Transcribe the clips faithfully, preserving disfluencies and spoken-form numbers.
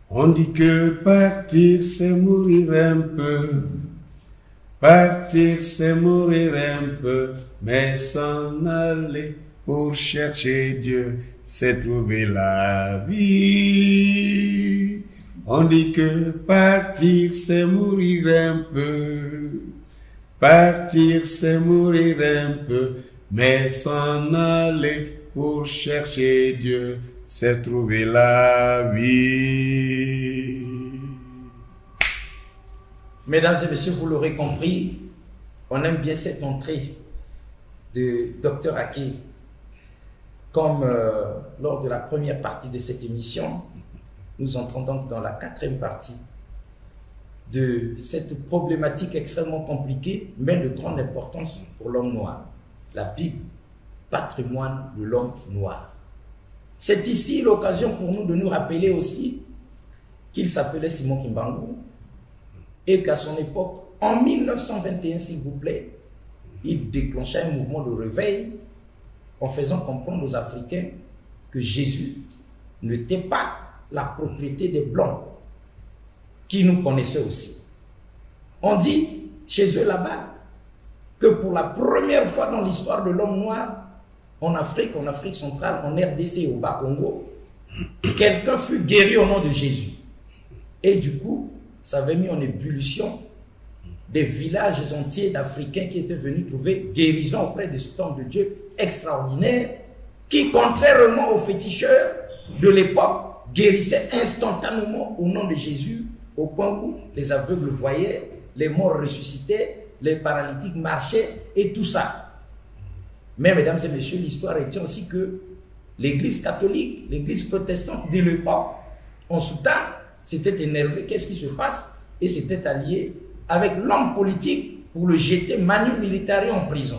On dit que partir c'est mourir un peu, partir c'est mourir un peu, mais s'en aller pour chercher Dieu, c'est trouver la vie. On dit que partir c'est mourir un peu, partir c'est mourir un peu, mais s'en aller pour chercher Dieu, c'est trouver la vie. Mesdames et messieurs, vous l'aurez compris, on aime bien cette entrée de Docteur Aké. Comme euh, lors de la première partie de cette émission, nous entrons donc dans la quatrième partie de cette problématique extrêmement compliquée, mais de grande importance pour l'homme noir. La Bible, patrimoine de l'homme noir. C'est ici l'occasion pour nous de nous rappeler aussi qu'il s'appelait Simon Kimbangu et qu'à son époque, en mille neuf cent vingt et un, s'il vous plaît, il déclencha un mouvement de réveil en faisant comprendre aux Africains que Jésus n'était pas la propriété des Blancs qui nous connaissaient aussi. On dit chez eux là-bas que pour la première fois dans l'histoire de l'homme noir, en Afrique, en Afrique centrale, en R D C et au Bas-Congo, quelqu'un fut guéri au nom de Jésus. Et du coup, ça avait mis en ébullition des villages entiers d'Africains qui étaient venus trouver guérison auprès de cet homme de Dieu extraordinaire qui, contrairement aux féticheurs de l'époque, guérissait instantanément au nom de Jésus, au point où les aveugles voyaient, les morts ressuscitaient, les paralytiques marchaient et tout ça. Mais mesdames et messieurs, l'histoire retient aussi que l'église catholique, l'église protestante de l'époque, en Soudan, s'était énervée. Qu'est-ce qui se passe? Et s'était allié avec l'homme politique pour le jeter manu militari en prison.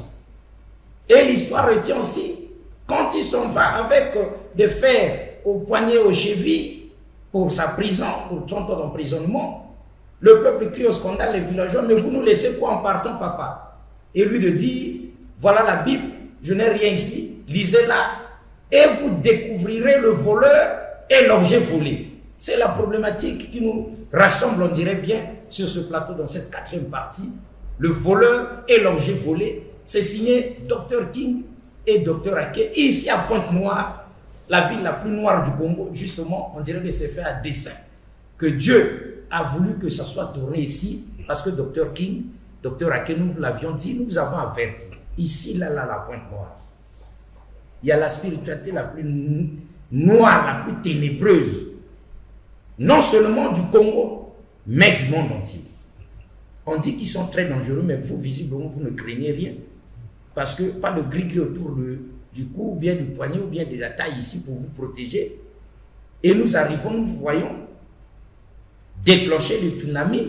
Et l'histoire retient aussi, quand il s'en va avec des fers au poignet, aux chevilles, pour sa prison, pour trente ans d'emprisonnement, le peuple crie au scandale, les villageois, mais vous nous laissez quoi en partant, papa? Et lui de dire, voilà la Bible, je n'ai rien ici, lisez-la, et vous découvrirez le voleur et l'objet volé. C'est la problématique qui nous rassemble, on dirait bien, sur ce plateau, dans cette quatrième partie. Le voleur et l'objet volé. C'est signé Docteur King et Docteur Aké, ici à Pointe-Noire, la ville la plus noire du Congo. Justement, on dirait que c'est fait à dessein, que Dieu a voulu que ça soit tourné ici, parce que Docteur King, Docteur Aké, nous vous l'avions dit, nous vous avons averti. Ici, là, là, la Pointe-Noire, il y a la spiritualité la plus noire, la plus ténébreuse, non seulement du Congo, mais du monde entier. On dit qu'ils sont très dangereux, mais vous, visiblement, vous ne craignez rien. Parce que pas de gris-gris autour de, du cou, ou bien du poignet, ou bien de la taille ici pour vous protéger. Et nous arrivons, nous voyons déclencher des tsunamis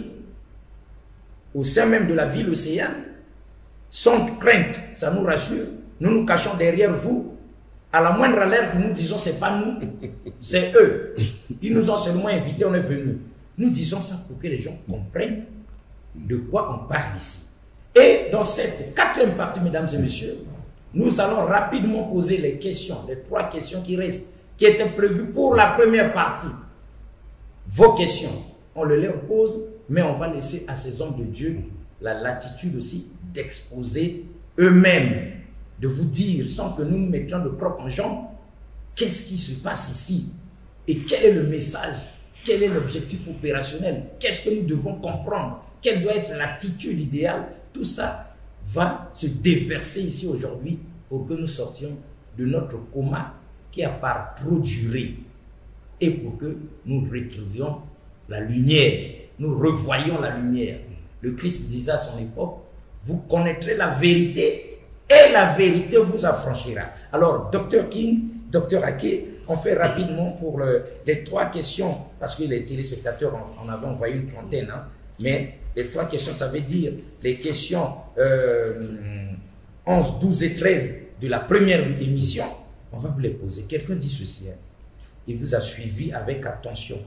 au sein même de la ville océane, sans crainte, ça nous rassure. Nous nous cachons derrière vous. À la moindre alerte, nous disons, c'est pas nous, c'est eux. Ils nous ont seulement invités, on est venus. Nous disons ça pour que les gens comprennent de quoi on parle ici. Et dans cette quatrième partie, mesdames et messieurs, nous allons rapidement poser les questions, les trois questions qui restent, qui étaient prévues pour la première partie. Vos questions, on les leur pose, mais on va laisser à ces hommes de Dieu la latitude aussi d'exposer eux-mêmes, de vous dire, sans que nous nous mettions de crocs en jambes, qu'est-ce qui se passe ici et quel est le message, quel est l'objectif opérationnel, qu'est-ce que nous devons comprendre, quelle doit être l'attitude idéale. Tout ça va se déverser ici aujourd'hui pour que nous sortions de notre coma qui a par trop duré et pour que nous retrouvions la lumière, nous revoyons la lumière. Le Christ disait à son époque, vous connaîtrez la vérité et la vérité vous affranchira. Alors, Docteur King, Docteur Aké, on fait rapidement pour le, les trois questions, parce que les téléspectateurs en, en avaient envoyé une trentaine, hein, mais les trois questions, ça veut dire les questions euh, onze, douze et treize de la première émission. On va vous les poser. Quelqu'un dit ceci, hein, il vous a suivi avec attention.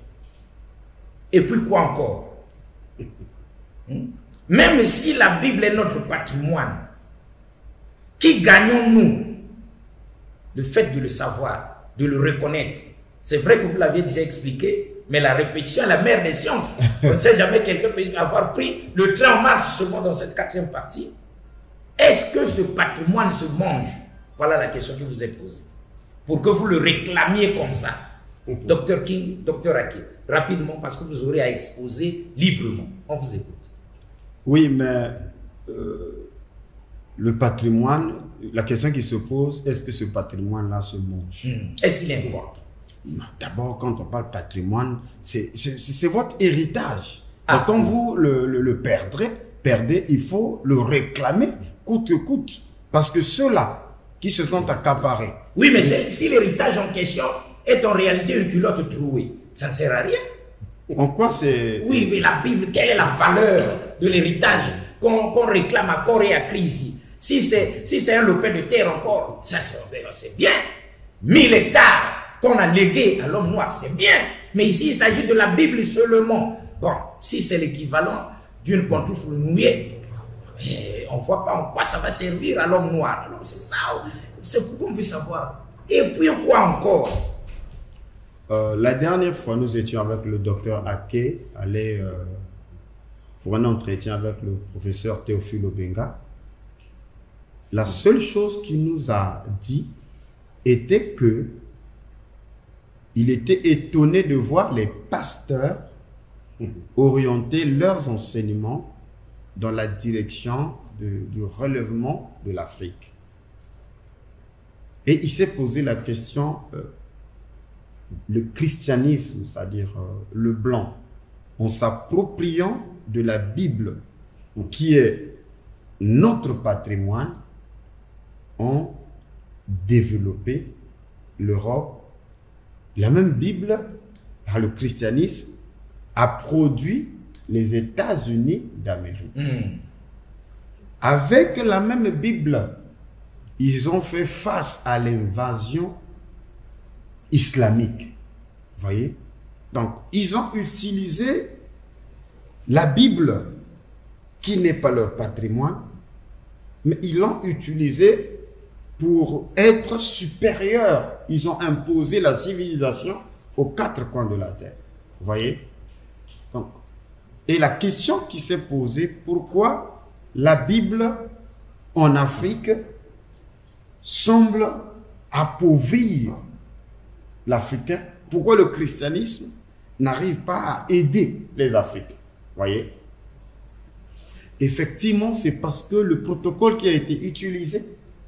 Et puis quoi encore? hmm? Même si la Bible est notre patrimoine, qui gagnons-nous le fait de le savoir, de le reconnaître? C'est vrai que vous l'aviez déjà expliqué, Mais la répétition est la mère des sciences. On ne sait jamais quelqu'un peut avoir pris le train en marche seulement dans cette quatrième partie. Est-ce que ce patrimoine se mange? Voilà la question que vous êtes posée. Pour que vous le réclamiez comme ça. Docteur King, Docteur Aki, rapidement, parce que vous aurez à exposer librement. On vous écoute. Oui, mais euh, le patrimoine, la question qui se pose, est-ce que ce patrimoine-là se mange? Mmh. Est-ce qu'il importe? D'abord, quand on parle patrimoine, c'est votre héritage. Ah, quand vous le, le, le perdrez, perdez, il faut le réclamer coûte que coûte. Parce que ceux-là qui se sont accaparés. Oui, mais si l'héritage en question est en réalité une culotte trouée, ça ne sert à rien. En quoi c'est... Oui, mais la Bible, quelle est la valeur de l'héritage qu'on qu'on réclame à corps et à cri ici? Si c'est si c'est un lopin de terre encore, ça c'est bien. mille hectares qu'on a légués à l'homme noir, c'est bien. Mais ici, il s'agit de la Bible seulement. Bon, si c'est l'équivalent d'une pantoufle mouillée, eh, on ne voit pas en quoi ça va servir à l'homme noir. Alors c'est ça, c'est pourquoi on veut savoir. Et puis quoi encore? Euh, la dernière fois, nous étions avec le docteur Ake, allé euh, pour un entretien avec le professeur Théophile Obenga. La seule chose qu'il nous a dit était que il était étonné de voir les pasteurs orienter leurs enseignements dans la direction de, du relèvement de l'Afrique. Et il s'est posé la question... Euh, le christianisme, c'est-à-dire euh, le blanc, en s'appropriant de la Bible, qui est notre patrimoine, ont développé l'Europe. La même Bible, par le christianisme, a produit les États-Unis d'Amérique. Mm. Avec la même Bible, ils ont fait face à l'invasion islamique. Vous voyez? Donc, ils ont utilisé la Bible, qui n'est pas leur patrimoine, mais ils l'ont utilisé pour être supérieurs. Ils ont imposé la civilisation aux quatre coins de la terre. Vous voyez? Donc, et la question qui s'est posée, pourquoi la Bible en Afrique semble appauvrir l'Africain? Pourquoi le christianisme n'arrive pas à aider les Africains? Voyez? Effectivement, c'est parce que le protocole qui a été utilisé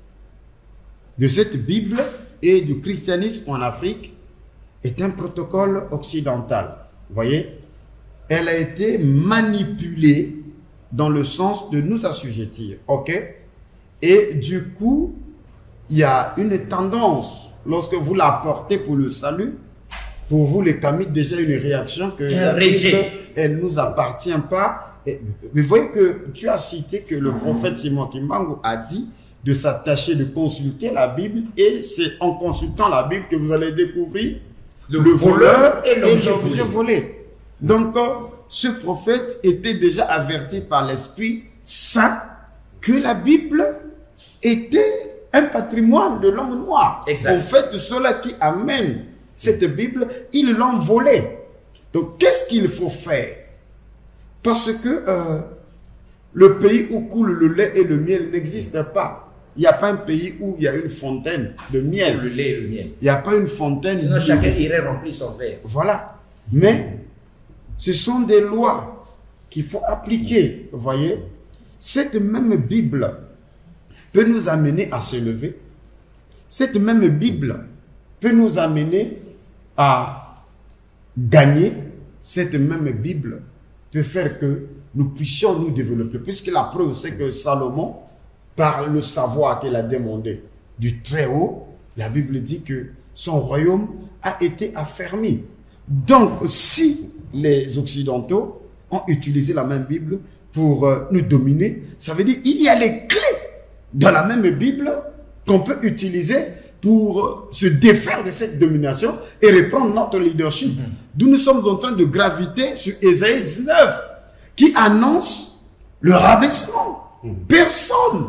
de cette Bible et du christianisme en Afrique est un protocole occidental. Voyez? Elle a été manipulée dans le sens de nous assujettir. Ok? Et du coup, il y a une tendance. Lorsque vous l'apportez pour le salut, pour vous les Kamites, déjà une réaction que la Bible, elle ne nous appartient pas. Et, mais vous voyez que tu as cité que le prophète Simon Kimbangu a dit de s'attacher, de consulter la Bible, et c'est en consultant la Bible que vous allez découvrir le, le voleur et l'objet volé. Donc, ce prophète était déjà averti par l'Esprit Saint que la Bible était un patrimoine de l'homme noir. Exact. En fait, ceux-là qui amènent cette Bible, ils l'ont volée. Donc, qu'est-ce qu'il faut faire? Parce que euh, le pays où coule le lait et le miel n'existe pas. Il n'y a pas un pays où il y a une fontaine de miel. Le lait et le miel. Il n'y a pas une fontaine. Sinon, chacun irait remplir son verre. Voilà. Mais ce sont des lois qu'il faut appliquer. Vous voyez? Cette même Bible peut nous amener à se lever. Cette même Bible peut nous amener à gagner. Cette même Bible peut faire que nous puissions nous développer. Puisque la preuve, c'est que Salomon, par le savoir qu'il a demandé du Très-Haut, la Bible dit que son royaume a été affermi. Donc, si les Occidentaux ont utilisé la même Bible pour euh, nous dominer, ça veut dire qu'il y a les clés dans la même Bible qu'on peut utiliser pour se défaire de cette domination et reprendre notre leadership. Mm-hmm. D'où nous sommes en train de graviter sur Ésaïe dix-neuf, qui annonce le rabaissement. Mm-hmm. Personne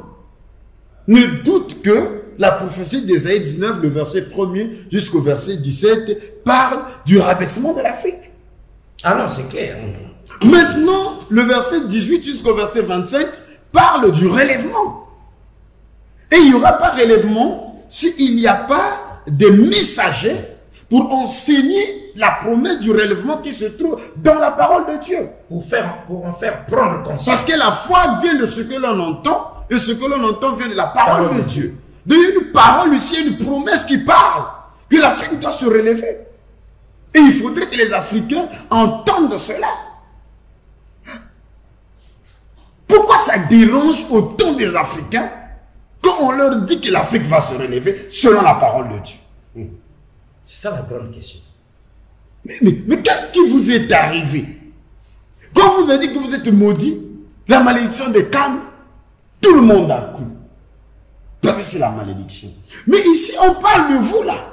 ne doute que la prophétie d'Ésaïe dix-neuf, le verset premier jusqu'au verset dix-sept, parle du rabaissement de l'Afrique. Ah non, c'est clair. Maintenant, le verset dix-huit jusqu'au verset vingt-cinq parle du relèvement. Et il n'y aura pas relèvement s'il n'y a pas de messagers pour enseigner la promesse du relèvement qui se trouve dans la parole de Dieu. Pour, faire, pour en faire prendre conscience. Parce que la foi vient de ce que l'on entend, et ce que l'on entend vient de la parole, parole de Dieu. Dieu. De une parole ici, une promesse qui parle, que l'Afrique doit se relever. Et il faudrait que les Africains entendent cela. Pourquoi ça dérange autant des Africains quand on leur dit que l'Afrique va se relever selon la parole de Dieu? C'est ça la grande question. Mais, mais, mais qu'est-ce qui vous est arrivé? Quand vous avez dit que vous êtes maudit, la malédiction des Cannes, tout le monde a cru. Parce que c'est la malédiction. Mais ici, on parle de vous là.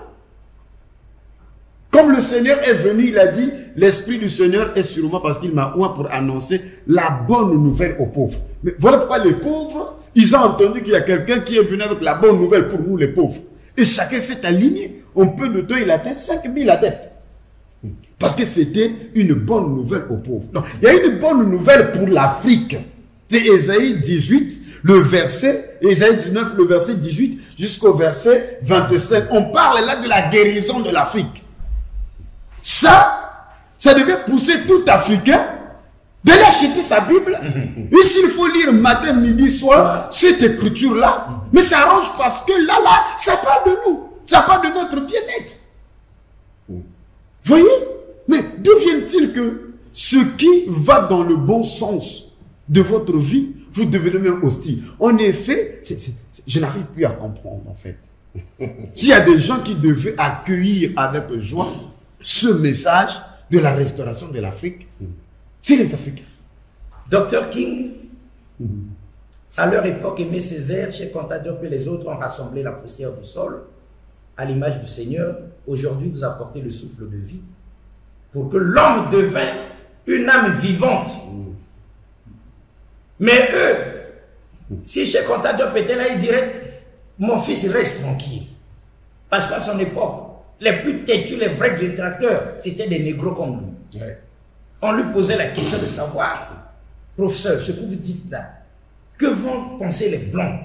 Comme le Seigneur est venu, il a dit, l'Esprit du Seigneur est sur moi parce qu'il m'a oint pour annoncer la bonne nouvelle aux pauvres. Mais voilà pourquoi les pauvres, ils ont entendu qu'il y a quelqu'un qui est venu avec la bonne nouvelle pour nous les pauvres. Et chacun s'est aligné. En peu de temps, il atteint cinq mille adeptes. Parce que c'était une bonne nouvelle aux pauvres. Donc, il y a une bonne nouvelle pour l'Afrique. C'est Ésaïe dix-huit, le verset, Ésaïe dix-neuf, le verset dix-huit, jusqu'au verset vingt-cinq. On parle là de la guérison de l'Afrique. Ça, ça devait pousser tout Africain d'aller acheter sa Bible. Et s'il faut lire matin, midi, soir, cette écriture-là, mais ça arrange parce que là, là, ça parle de nous. Ça parle de notre bien-être. Voyez? Mais d'où vient-il que ce qui va dans le bon sens de votre vie, vous devenez même hostile? En effet, c'est, c'est, c'est, je n'arrive plus à comprendre en fait. S'il y a des gens qui devaient accueillir avec joie ce message de la restauration de l'Afrique, c'est les Africains. docteur King, à leur époque, Aimé Césaire, Cheikh Anta Diop et les autres ont rassemblé la poussière du sol à l'image du Seigneur. Aujourd'hui, vous apportez le souffle de vie pour que l'homme devint une âme vivante. Mais eux, si Cheikh Anta Diop était là, il dirait, mon fils reste tranquille. Parce qu'à son époque, les plus têtus, les vrais détracteurs, c'était des négros comme lui. Ouais. On lui posait la question de savoir, professeur, ce que vous dites là, que vont penser les blancs?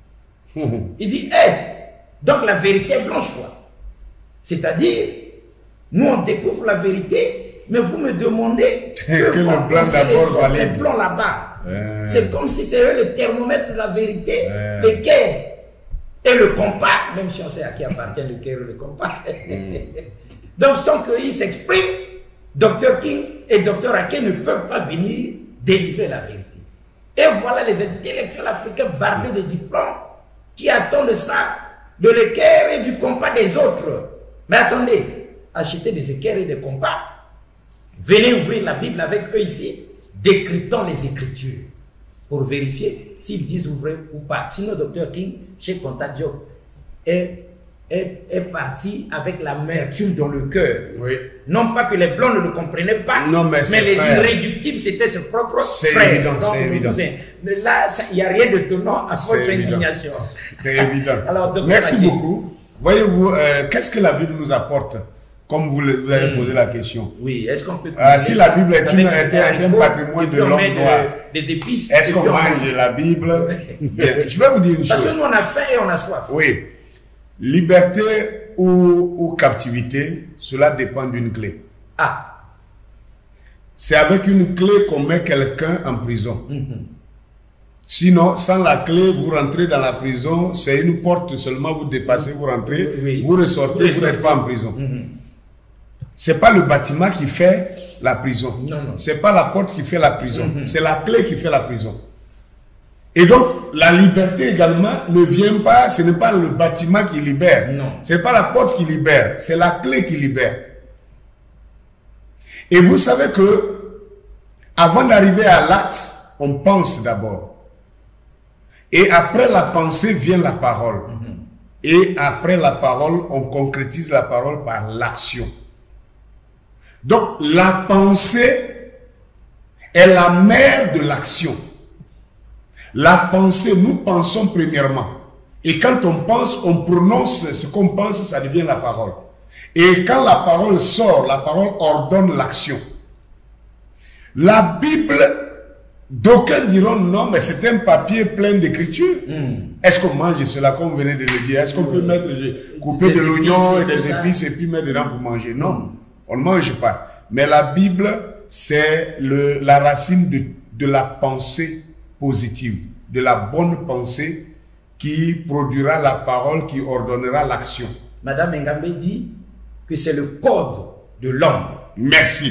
Il dit, hé, hey, donc la vérité est blanche, quoi. C'est-à-dire, nous on découvre la vérité, mais vous me demandez que, que vont penser les, les blancs là-bas. Euh... C'est comme si c'est eux le thermomètre de la vérité, euh... le cœur et le compas, même si on sait à qui appartient le cœur et le compas. Mm. Donc sans qu'ils s'expriment, docteur King et docteur Aké ne peuvent pas venir délivrer la vérité. Et voilà les intellectuels africains barbés de diplômes qui attendent ça de l'équerre et du compas des autres. Mais attendez, achetez des équerres et des compas. Venez ouvrir la Bible avec eux ici, décryptant les Écritures pour vérifier s'ils disent vrai ou pas. Sinon, docteur King, Cheikh Anta Diop, est, est, est parti avec l'amertume dans le cœur. Oui. Non pas que les blancs ne le comprenaient pas, non, mais, mais les frère. irréductibles, c'était ses propres frères. Évident, c'est évident. Mais là, il n'y a rien de tenant à votre indignation. C'est évident. Alors, merci Aké, beaucoup. Voyez-vous, euh, qu'est-ce que la Bible nous apporte? Comme vous l'avez mmh. posé la question. Oui, est-ce qu'on peut... Ah, si la Bible est, une, est un patrimoine de l'homme noir, des épices... Est-ce qu'on mange la Bible? Bien, je vais vous dire une Parce chose. Parce que nous, on a faim et on a soif. Oui. Liberté ou, ou captivité, cela dépend d'une clé. Ah. C'est avec une clé qu'on met quelqu'un en prison. Mmh. Sinon, sans la clé, vous rentrez dans la prison, c'est une porte seulement, vous dépassez, vous rentrez, oui. vous ressortez, vous n'êtes pas en prison. Mmh. C'est pas le bâtiment qui fait la prison. C'est pas la porte qui fait la prison. Mm-hmm. C'est la clé qui fait la prison. Et donc, la liberté également ne vient pas, ce n'est pas le bâtiment qui libère. Ce n'est pas la porte qui libère, c'est la clé qui libère. Et vous savez que, avant d'arriver à l'acte, on pense d'abord. Et après la pensée vient la parole. Mm-hmm. Et après la parole, on concrétise la parole par l'action. Donc, la pensée est la mère de l'action. La pensée, nous pensons premièrement. Et quand on pense, on prononce ce qu'on pense, ça devient la parole. Et quand la parole sort, la parole ordonne l'action. La Bible, d'aucuns diront non, mais c'est un papier plein d'écriture. Mm. Est-ce qu'on mange cela, comme vous venez de le dire? Est-ce qu'on oui. peut mettre, couper des de l'oignon et des épices et puis mettre dedans pour manger? Non, mm. on ne mange pas. Mais la Bible, c'est la racine de, de la pensée positive, de la bonne pensée qui produira la parole, qui ordonnera l'action. Madame Ngambe dit que c'est le code de l'homme. Merci.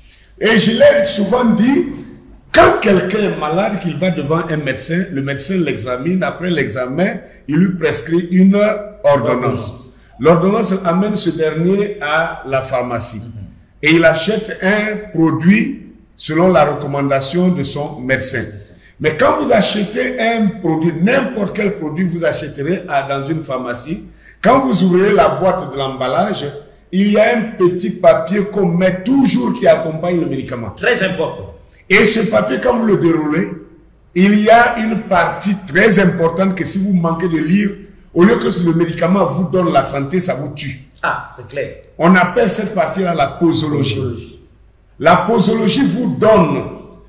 Et je l'ai souvent dit, quand quelqu'un est malade, qu'il va devant un médecin, le médecin l'examine, après l'examen, il lui prescrit une ordonnance. L'ordonnance amène ce dernier à la pharmacie. Mm-hmm. Et il achète un produit selon la recommandation de son médecin. Mais quand vous achetez un produit, n'importe quel produit vous achèterez à, dans une pharmacie, quand vous ouvrez la boîte de l'emballage, il y a un petit papier qu'on met toujours qui accompagne le médicament. Très important. Et ce papier, quand vous le déroulez, il y a une partie très importante que si vous manquez de lire, au lieu que le médicament vous donne la santé, ça vous tue. Ah, c'est clair. On appelle cette partie-là la posologie. posologie. La posologie vous donne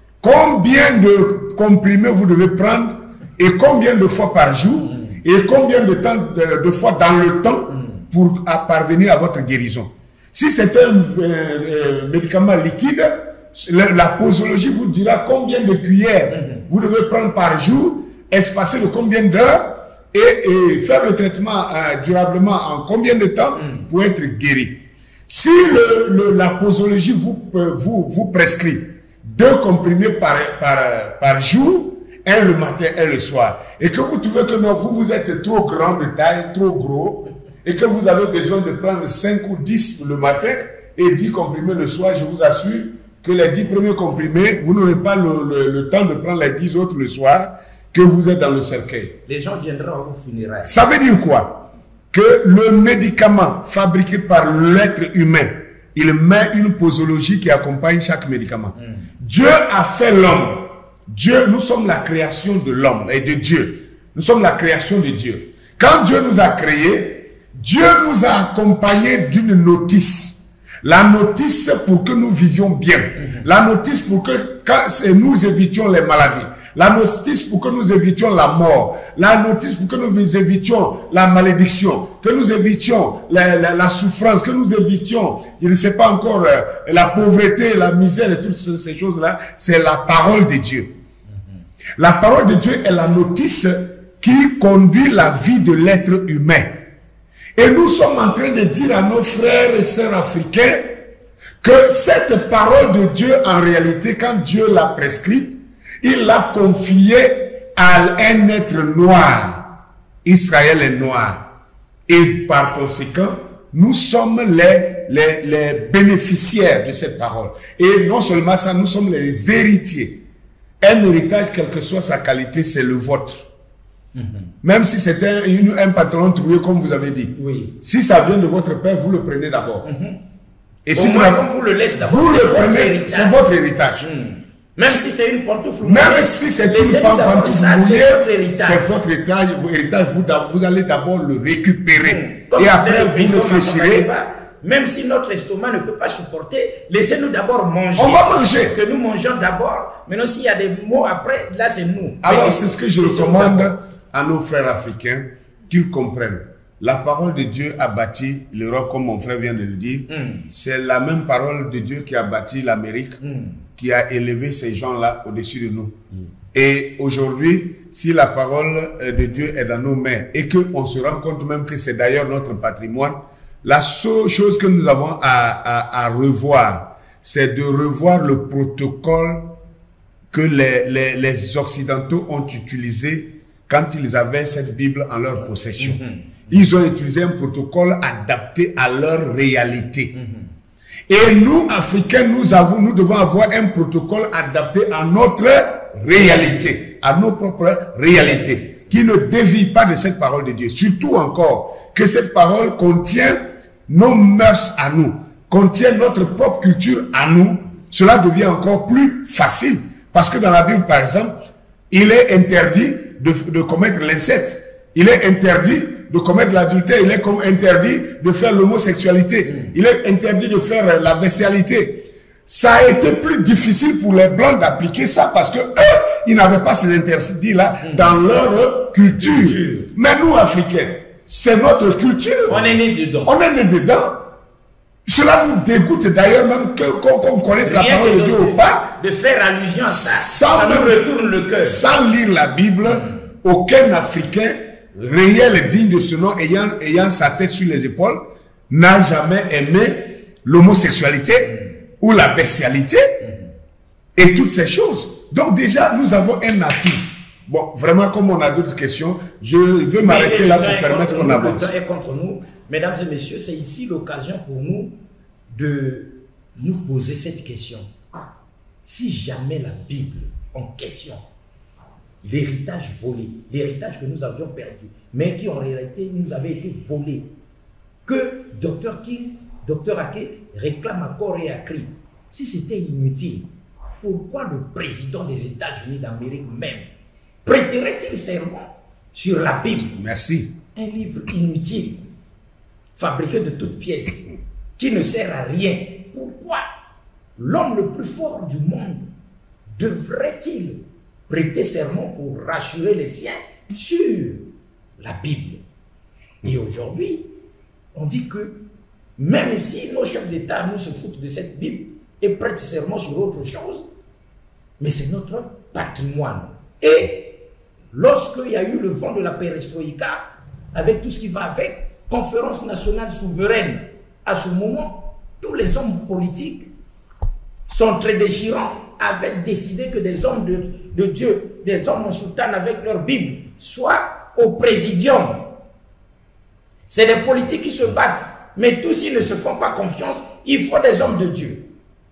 combien de comprimés vous devez prendre et combien de fois par jour mm. et combien de, temps, de, de fois dans le temps mm. pour à parvenir à votre guérison. Si c'est un euh, euh, médicament liquide, la, la posologie vous dira combien de cuillères mm. vous devez prendre par jour, espacé de combien d'heures et, et faire le traitement euh, durablement en combien de temps mm. pour être guéri. Si le, le, la posologie vous, vous, vous prescrit deux comprimés par, par, par jour, un le matin et le soir, et que vous trouvez que non, vous, vous êtes trop grand de taille, trop gros, et que vous avez besoin de prendre cinq ou dix le matin et dix comprimés le soir, je vous assure que les dix premiers comprimés, vous n'aurez pas le, le, le temps de prendre les dix autres le soir, que vous êtes dans le cercueil. Les gens viendront à vos funérailles. Ça veut dire quoi? Que le médicament fabriqué par l'être humain, il met une posologie qui accompagne chaque médicament. Mm. Dieu a fait l'homme. Dieu, nous sommes la création de l'homme et de Dieu. Nous sommes la création de Dieu. Quand Dieu nous a créés, Dieu nous a accompagnés d'une notice. La notice pour que nous vivions bien. Mm-hmm. La notice pour que quand nous évitions les maladies. La notice pour que nous évitions la mort. La notice pour que nous évitions la malédiction. Que nous évitions la, la, la souffrance. Que nous évitions, je ne sais pas encore, euh, la pauvreté, la misère et toutes ces, ces choses-là. C'est la parole de Dieu. Mm-hmm. La parole de Dieu est la notice qui conduit la vie de l'être humain. Et nous sommes en train de dire à nos frères et sœurs africains que cette parole de Dieu, en réalité, quand Dieu l'a prescrite, il l'a confié à un être noir. Israël est noir. Et par conséquent, nous sommes les, les, les bénéficiaires de cette parole. Et non seulement ça, nous sommes les héritiers. Un héritage, quelle que soit sa qualité, c'est le vôtre. Mm-hmm. Même si c'est un, un pantalon troué, comme vous avez dit. Oui. Si ça vient de votre père, vous le prenez d'abord. Mm-hmm. Et si moins, vous, comme vous le laissez d'abord, vous le prenez, c'est votre héritage. Mm. Même si c'est une pantoufle mouillée, même si c'est une pantoufle mouillée, c'est votre héritage. Votre héritage, vous, vous allez d'abord le récupérer. Mmh. Et après, vous réfléchirez. Même si notre estomac ne peut pas supporter, laissez-nous d'abord manger. On va manger. Que nous mangeons d'abord. Maintenant, s'il y a des mots après, là, c'est nous. Alors, c'est ce que je recommande à nos frères africains, qu'ils comprennent. La parole de Dieu a bâti l'Europe, comme mon frère vient de le dire. Mmh. C'est la même parole de Dieu qui a bâti l'Amérique. Mmh. Qui a élevé ces gens-là au-dessus de nous. Mm. Et aujourd'hui, si la parole de Dieu est dans nos mains et qu'on se rend compte même que c'est d'ailleurs notre patrimoine, la seule chose que nous avons à, à, à revoir, c'est de revoir le protocole que les, les, les Occidentaux ont utilisé quand ils avaient cette Bible en leur possession. Mm-hmm. Ils ont utilisé un protocole adapté à leur réalité. Mm-hmm. Et nous, Africains, nous avons, nous devons avoir un protocole adapté à notre réalité, à nos propres réalités, qui ne dévie pas de cette parole de Dieu. Surtout encore, que cette parole contient nos mœurs à nous, contient notre propre culture à nous. Cela devient encore plus facile. Parce que dans la Bible, par exemple, il est interdit de, de commettre l'inceste. Il est interdit de commettre l'adultère, il est comme interdit de faire l'homosexualité, mm. il est interdit de faire la bestialité. ça a été plus difficile pour les Blancs d'appliquer ça parce que eux, ils n'avaient pas ces interdits-là dans leur culture. culture. Mais nous, Africains, c'est notre culture. On est né dedans. On est né dedans. Cela nous dégoûte d'ailleurs même qu'on qu connaisse Rien la parole de Dieu ou pas. De faire allusion à ça, ça nous retourne le cœur. Sans lire la Bible, mmh. aucun Africain réel et digne de ce nom, ayant, ayant sa tête sur les épaules, n'a jamais aimé l'homosexualité mmh. ou la bestialité mmh. et toutes ces choses. Donc déjà, nous avons un atout. Bon, vraiment, comme on a d'autres questions, je veux m'arrêter là pour permettre qu'on avance. Le temps est contre nous. Mesdames et messieurs, c'est ici l'occasion pour nous de nous poser cette question. Si jamais la Bible en question, l'héritage volé, l'héritage que nous avions perdu, mais qui en réalité nous avait été volé, que docteur King, docteur Ake réclame à corps et à cri, si c'était inutile, pourquoi le président des États-Unis d'Amérique même prêterait-il serment sur la Bible? Merci. Un livre inutile, fabriqué de toutes pièces, qui ne sert à rien. Pourquoi l'homme le plus fort du monde devrait-il prêter serment pour rassurer les siens sur la Bible? Et aujourd'hui, on dit que même si nos chefs d'État nous se foutent de cette Bible et prêtent serment sur autre chose, mais c'est notre patrimoine. Et lorsqu'il y a eu le vent de la perestroïka, avec tout ce qui va avec, conférence nationale souveraine, à ce moment, tous les hommes politiques sont très déchirants, avaient décidé que des hommes de, de Dieu, des hommes en soutane avec leur Bible, soient au présidium. C'est des politiques qui se battent, mais tous s'ils ne se font pas confiance, il faut des hommes de Dieu.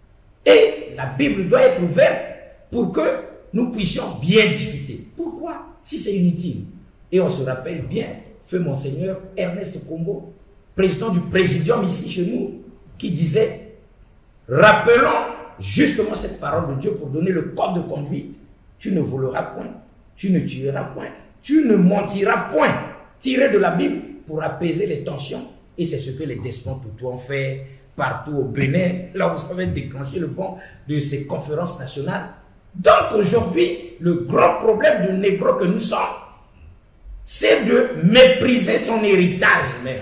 Et la Bible doit être ouverte pour que nous puissions bien discuter. Pourquoi? Si c'est inutile. Et on se rappelle bien, feu Monseigneur Ernest Combo, président du Présidium ici chez nous, qui disait, rappelons justement cette parole de Dieu pour donner le code de conduite. Tu ne voleras point, tu ne tueras point, tu ne mentiras point. Tiré de la Bible pour apaiser les tensions. Et c'est ce que les despotes ont fait partout au Bénin, là où ça avait déclenché le vent de ces conférences nationales. Donc aujourd'hui, le grand problème de négro que nous sommes, c'est de mépriser son héritage même.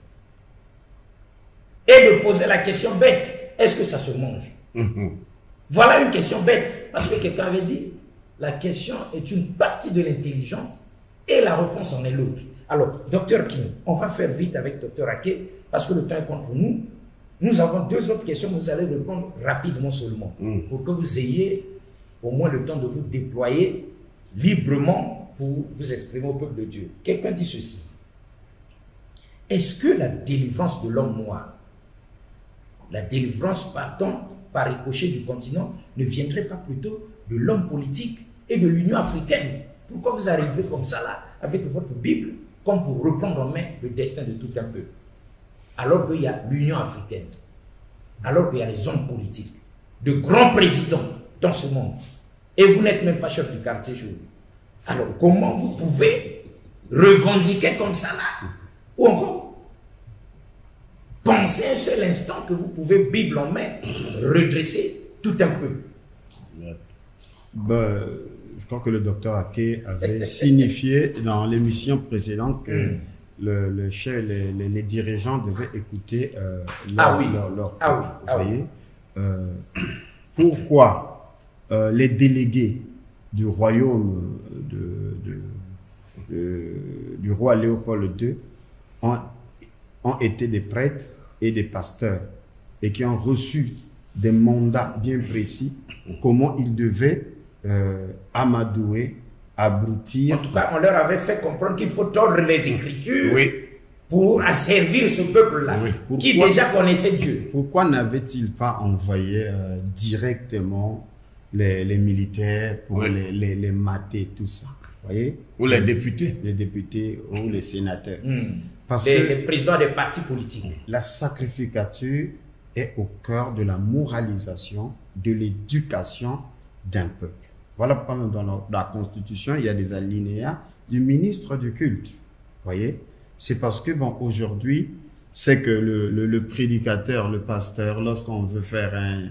Et de poser la question bête, est-ce que ça se mange? Mm-hmm. Voilà une question bête, parce que quelqu'un avait dit, la question est une partie de l'intelligence et la réponse en est l'autre. Alors, docteur King, on va faire vite avec docteur Ake, parce que le temps est contre nous. Nous avons deux autres questions, vous allez répondre rapidement seulement, mm. pour que vous ayez au moins le temps de vous déployer librement pour vous exprimer au peuple de Dieu. Quelqu'un dit ceci. Est-ce que la délivrance de l'homme noir, la délivrance partant par ricochet du continent, ne viendrait pas plutôt de l'homme politique et de l'Union africaine? Pourquoi vous arrivez comme ça là, avec votre Bible, comme pour reprendre en main le destin de tout un peuple? Alors qu'il y a l'Union africaine, alors qu'il y a les hommes politiques, de grands présidents dans ce monde, et vous n'êtes même pas chef du quartier chez vous. Alors comment vous pouvez revendiquer comme ça là? Ou encore pensez un seul instant que vous pouvez, Bible en main, redresser tout un peuple? Ben, je crois que le docteur Ake avait signifié dans l'émission précédente que mm. le, le chef, les, les, les dirigeants devaient écouter euh, leur, ah oui. leur, leur ah oui. Vous voyez, ah oui. euh, pourquoi euh, les délégués du royaume de, de, de, du roi Léopold deux ont, ont été des prêtres et des pasteurs et qui ont reçu des mandats bien précis, comment ils devaient euh, amadouer, abrutir. En tout cas, on leur avait fait comprendre qu'il faut tordre les Écritures oui. pour asservir ce peuple-là, oui. qui déjà connaissait Dieu. Pourquoi n'avait-il pas envoyé euh, directement les, les militaires pour oui. les, les, les mater, tout ça? Voyez? Ou les députés. Les députés ou les sénateurs. Mmh. Parce les, que les présidents des partis politiques. La sacrificature est au cœur de la moralisation, de l'éducation d'un peuple. Voilà pourquoi dans la, dans la Constitution, il y a des alinéas du ministre du culte. Voyez? C'est parce que, bon, aujourd'hui, c'est que le, le, le prédicateur, le pasteur, lorsqu'on veut faire un,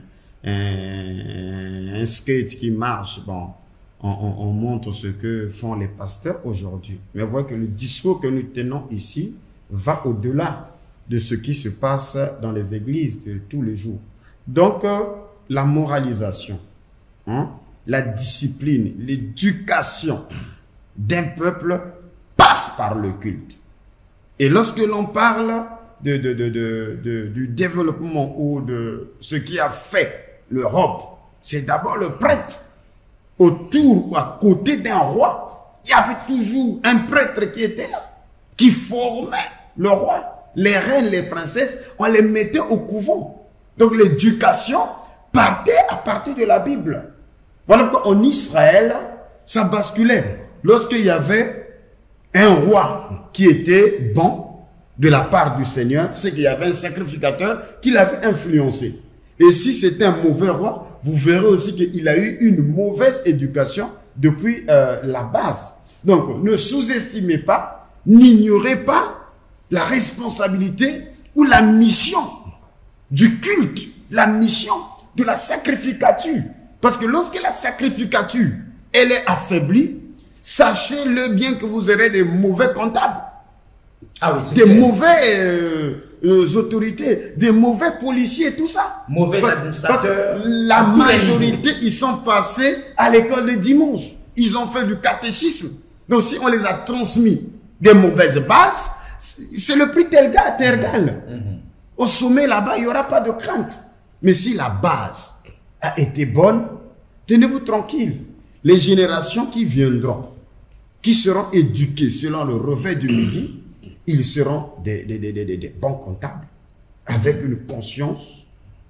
un, un skate qui marche, bon, on, on, on montre ce que font les pasteurs aujourd'hui. Mais voyez que le discours que nous tenons ici va au-delà de ce qui se passe dans les églises de tous les jours. Donc, euh, la moralisation, hein, la discipline, l'éducation d'un peuple passe par le culte. Et lorsque l'on parle de, de, de, de, de, du développement ou de ce qui a fait l'Europe, c'est d'abord le prêtre. Autour ou à côté d'un roi, il y avait toujours un prêtre qui était là, qui formait le roi. Les reines, les princesses, on les mettait au couvent. Donc l'éducation partait à partir de la Bible. Voilà pourquoi en Israël, ça basculait. Lorsqu'il y avait un roi qui était bon de la part du Seigneur, c'est qu'il y avait un sacrificateur qui l'avait influencé. Et si c'était un mauvais roi, vous verrez aussi qu'il a eu une mauvaise éducation depuis euh, la base. Donc ne sous-estimez pas, n'ignorez pas la responsabilité ou la mission du culte, la mission de la sacrificature. Parce que lorsque la sacrificature, elle est affaiblie, sachez-le bien que vous aurez des mauvais comptables, ah oui, des clair. mauvais euh, euh, autorités, des mauvais policiers, tout ça. Mauvais parce, administrateurs. Parce la majorité, ils sont passés à l'école de dimanche. Ils ont fait du catéchisme. Donc si on les a transmis des mauvaises bases, c'est le prix tel gars, tel gars. Mm-hmm. Au sommet là-bas, il n'y aura pas de crainte. Mais si la base a été bonne, tenez-vous tranquille. Les générations qui viendront, qui seront éduquées selon le réveil du midi, ils seront des, des, des, des, des bons comptables, avec une conscience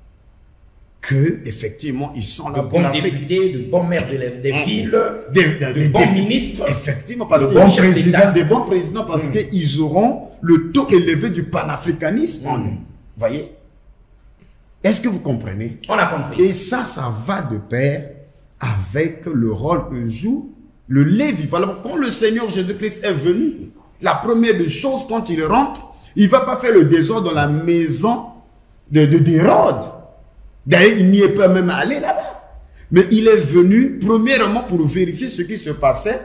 que effectivement ils sont là de pour bons députés, de bons maires de des villes, des, de, des, bons des, ministres, effectivement parce de que bons présidents, des bons présidents parce mmh. qu'ils auront le taux élevé du panafricanisme. Mmh. Vous voyez? Est-ce que vous comprenez? On a compris. Et ça, ça va de pair avec le rôle que joue le Lévi. Voilà, quand le Seigneur Jésus-Christ est venu, la première des choses, quand il rentre, il ne va pas faire le désordre dans la maison de, de d'Hérode. D'ailleurs, il n'y est pas même allé là-bas. Mais il est venu, premièrement, pour vérifier ce qui se passait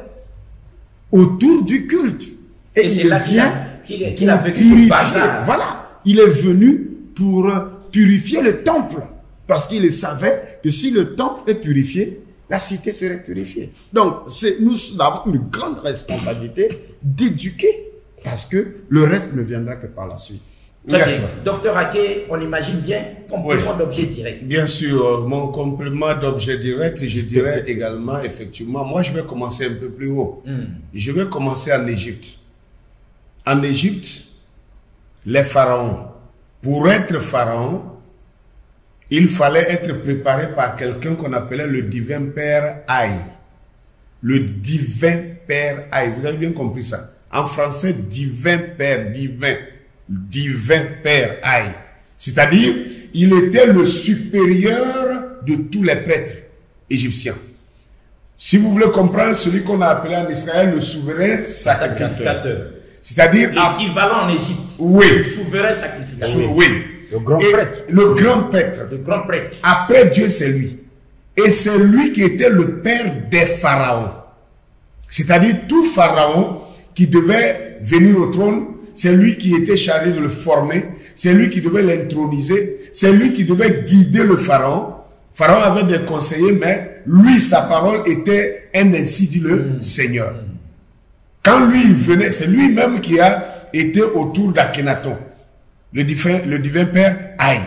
autour du culte. Et, Et c'est là qu'il a, qu'il a, qu'il a vécu ce bazar. Voilà. Il est venu pour purifier le temple. Parce qu'il savait que si le temple est purifié, la cité serait purifiée. Donc, c'est, nous avons une grande responsabilité d'éduquer, parce que le reste ne viendra que par la suite. Très bien. Docteur Aké, on imagine bien complément oui. d'objet direct. Bien sûr, mon complément d'objet direct, je dirais également, effectivement, moi je vais commencer un peu plus haut. Mm. Je vais commencer en Égypte. En Égypte, les pharaons, pour être pharaon, il fallait être préparé par quelqu'un qu'on appelait le divin père Aïe. Le divin père Aïe. Vous avez bien compris ça. En français, divin père, divin, divin père Aïe. C'est-à-dire, il était le supérieur de tous les prêtres égyptiens. Si vous voulez comprendre, celui qu'on a appelé en Israël le souverain sacrificateur. C'est-à-dire... L'équivalent en Égypte. Oui. Le souverain sacrificateur. Oui. Le grand et prêtre. Le grand prêtre. Le grand prêtre. Après Dieu, c'est lui. Et c'est lui qui était le père des pharaons. C'est-à-dire tout pharaon qui devait venir au trône, c'est lui qui était chargé de le former, c'est lui qui devait l'introniser, c'est lui qui devait guider le pharaon. Pharaon avait des conseillers, mais lui, sa parole était un ainsi dit le mmh. Seigneur. Quand lui venait, c'est lui-même qui a été autour d'Akhenaton. Le divin, le divin père Aïe.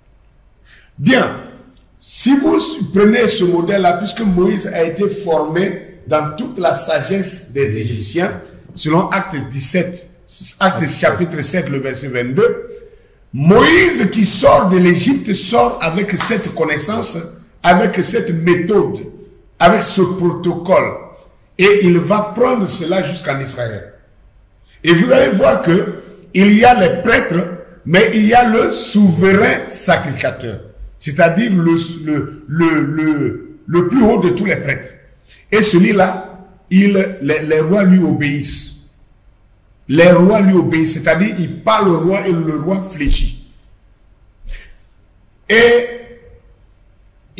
Bien, si vous prenez ce modèle-là, puisque Moïse a été formé dans toute la sagesse des Égyptiens, selon Acte dix-sept, Acte chapitre sept, le verset vingt-deux, Moïse qui sort de l'Égypte sort avec cette connaissance, avec cette méthode, avec ce protocole, et il va prendre cela jusqu'en Israël. Et vous allez voir que il y a les prêtres, mais il y a le souverain sacrificateur, c'est-à-dire le, le, le, le, le plus haut de tous les prêtres. Et celui-là, il, les, les rois lui obéissent. Les rois lui obéissent, c'est-à-dire il parle au roi et le roi fléchit. Et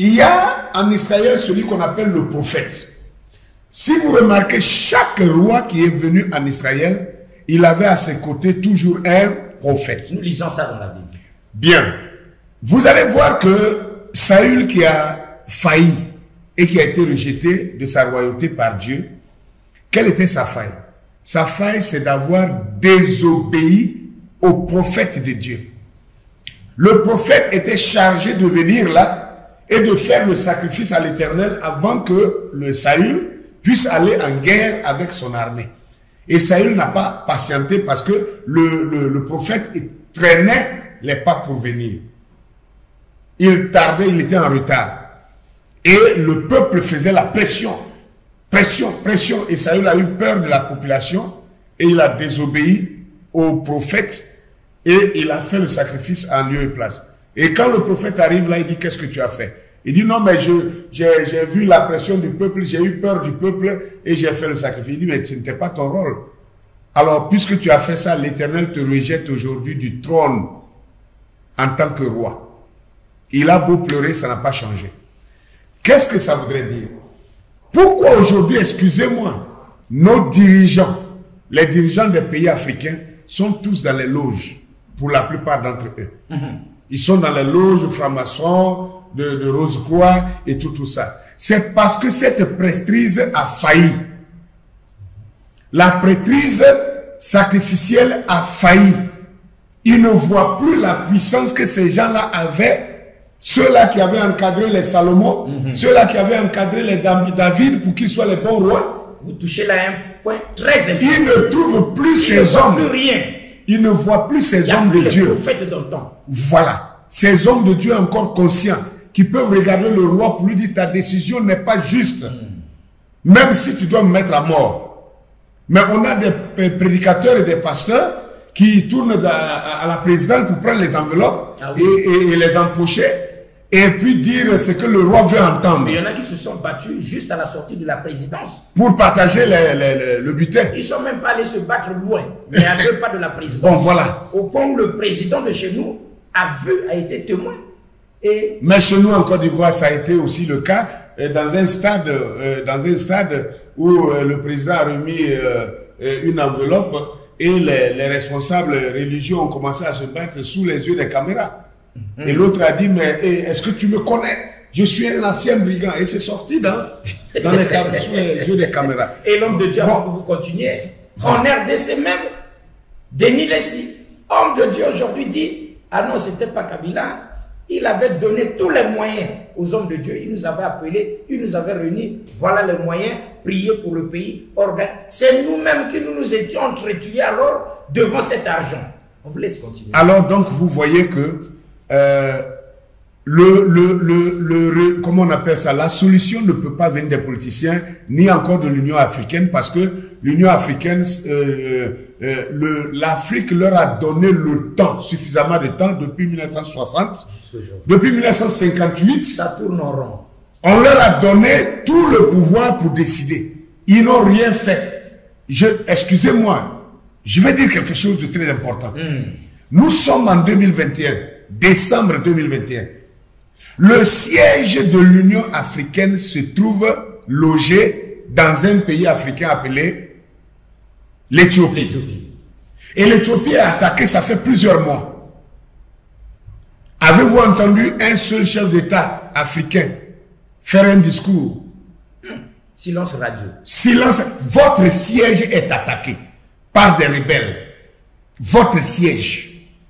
Il y a en Israël celui qu'on appelle le prophète. Si vous remarquez, chaque roi qui est venu en Israël, il avait à ses côtés toujours un prophète. Nous lisons ça dans la Bible. Bien. Vous allez voir que Saül qui a failli et qui a été rejeté de sa royauté par Dieu, quelle était sa faille? Sa faille, c'est d'avoir désobéi au prophète de Dieu. Le prophète était chargé de venir là et de faire le sacrifice à l'Éternel avant que le Saül puisse aller en guerre avec son armée. Et Saül n'a pas patienté parce que le, le, le prophète traînait les pas pour venir. Il tardait, il était en retard. Et le peuple faisait la pression. Pression, pression. Et Saül a eu peur de la population et il a désobéi au prophète et il a fait le sacrifice en lieu et place. Et quand le prophète arrive là, il dit, qu'est-ce que tu as fait? Il dit, non, mais j'ai vu la pression du peuple, j'ai eu peur du peuple et j'ai fait le sacrifice. Il dit, mais ce n'était pas ton rôle. Alors, puisque tu as fait ça, l'Éternel te rejette aujourd'hui du trône en tant que roi. Il a beau pleurer, ça n'a pas changé. Qu'est-ce que ça voudrait dire? Pourquoi aujourd'hui, excusez-moi, nos dirigeants, les dirigeants des pays africains, sont tous dans les loges, pour la plupart d'entre eux. Mm-hmm. Ils sont dans les loges francs-maçons, de, de Rose-Croix et tout, tout ça. C'est parce que cette prêtrise a failli. La prêtrise sacrificielle a failli. Ils ne voient plus la puissance que ces gens-là avaient. Ceux-là qui avaient encadré les Salomon, mm-hmm. ceux-là qui avaient encadré les David pour qu'ils soient les bons rois. Vous touchez là un point très important. Ils ne trouvent plus Ils ces ne hommes. Plus rien. Ils ne voient plus ces Il hommes de Dieu. Prophètes dans le temps. Voilà. Ces hommes de Dieu encore conscients, qui peuvent regarder le roi pour lui dire ta décision n'est pas juste. Mm. Même si tu dois me mettre à mort. Mais on a des prédicateurs et des pasteurs qui tournent à, à la présidente pour prendre les enveloppes ah oui. et, et, et les empocher et puis dire ce que le roi veut entendre. Mais il y en a qui se sont battus juste à la sortie de la présidence. Pour partager les, les, les, le butin. Ils ne sont même pas allés se battre loin, mais à deux pas de la présidence. Bon, voilà. Au point où le président de chez nous a vu, a été témoin. Et... Mais chez nous en Côte d'Ivoire, ça a été aussi le cas dans un stade, euh, dans un stade où euh, le président a remis euh, une enveloppe et les, les responsables religieux ont commencé à se battre sous les yeux des caméras. Mm-hmm. Et l'autre a dit, mais est-ce que tu me connais? Je suis un ancien brigand. Et c'est sorti dans, dans les caméras, sous les yeux des caméras. Et l'homme de Dieu, bon. Avant que vous continuez, en R D C même, Denis Lessi, homme de Dieu aujourd'hui dit, ah non, c'était pas Kabila. Il avait donné tous les moyens aux hommes de Dieu. Il nous avait appelés, il nous avait réunis. Voilà les moyens, prier pour le pays. C'est nous-mêmes qui nous, nous étions entretués alors devant cet argent. On vous laisse continuer. Alors donc, vous voyez que euh, le, le, le, le, comment on appelle ça, la solution ne peut pas venir des politiciens, ni encore de l'Union africaine, parce que l'Union africaine, euh, euh, l'Afrique leur a donné le temps, suffisamment de temps, depuis mille neuf cent soixante, depuis mille neuf cent cinquante-huit, ça tourne en rond. On leur a donné tout le pouvoir pour décider. Ils n'ont rien fait. Je, excusez-moi, je vais dire quelque chose de très important. Mm. Nous sommes en deux mille vingt et un, décembre deux mille vingt et un. Le siège de l'Union africaine se trouve logé dans un pays africain appelé l'Éthiopie. Et l'Éthiopie est attaquée, ça fait plusieurs mois. Avez-vous entendu un seul chef d'État africain faire un discours? Silence radio. Silence. Votre siège est attaqué par des rebelles. Votre siège.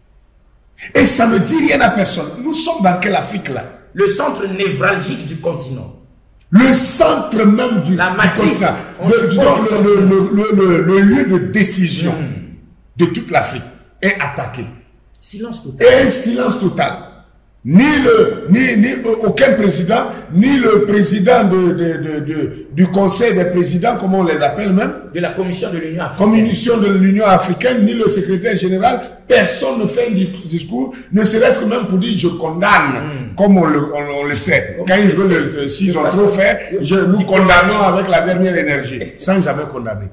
Et ça ne dit rien à personne. Nous sommes dans quelle Afrique là? Le centre névralgique du continent. Le centre même du, La matrice, du continent. Le, le, le, le, le lieu de décision mmh. de toute l'Afrique est attaqué. Silence total. Et un silence total. Ni, le, ni, ni aucun président, ni le président de, de, de, de, du conseil des présidents, comme on les appelle même. De la commission de l'Union africaine. Commission de l'Union africaine, ni le secrétaire général. Personne ne fait un discours, ne serait-ce que même pour dire je condamne, mm. comme on le, on, on le sait. Comme Quand ils veulent, euh, s'ils ont trop fait, je, nous condamnons avec la dernière énergie, sans jamais condamner.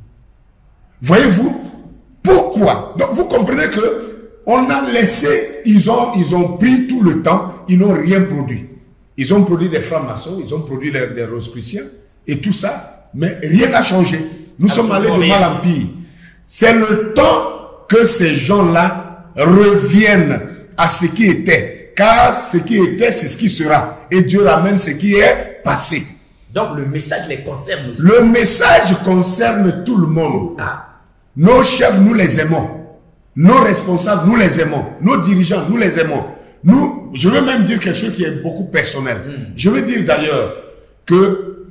Voyez-vous, pourquoi? Donc vous comprenez que on a laissé, ils ont, ils ont pris tout le temps, ils n'ont rien produit. ils ont produit des francs-maçons, ils ont produit les, des rosicruciens et tout ça, mais rien n'a changé. Nous Absolument sommes allés de mal en pire. C'est le temps que ces gens-là reviennent à ce qui était. Car ce qui était, c'est ce qui sera. Et Dieu ramène ce qui est passé. Donc le message les concerne aussi. Le message concerne tout le monde. Ah. Nos chefs, nous les aimons. Nos responsables, nous les aimons. Nos dirigeants, nous les aimons. Nous, je veux même dire quelque chose qui est beaucoup personnel. Mm. Je veux dire d'ailleurs que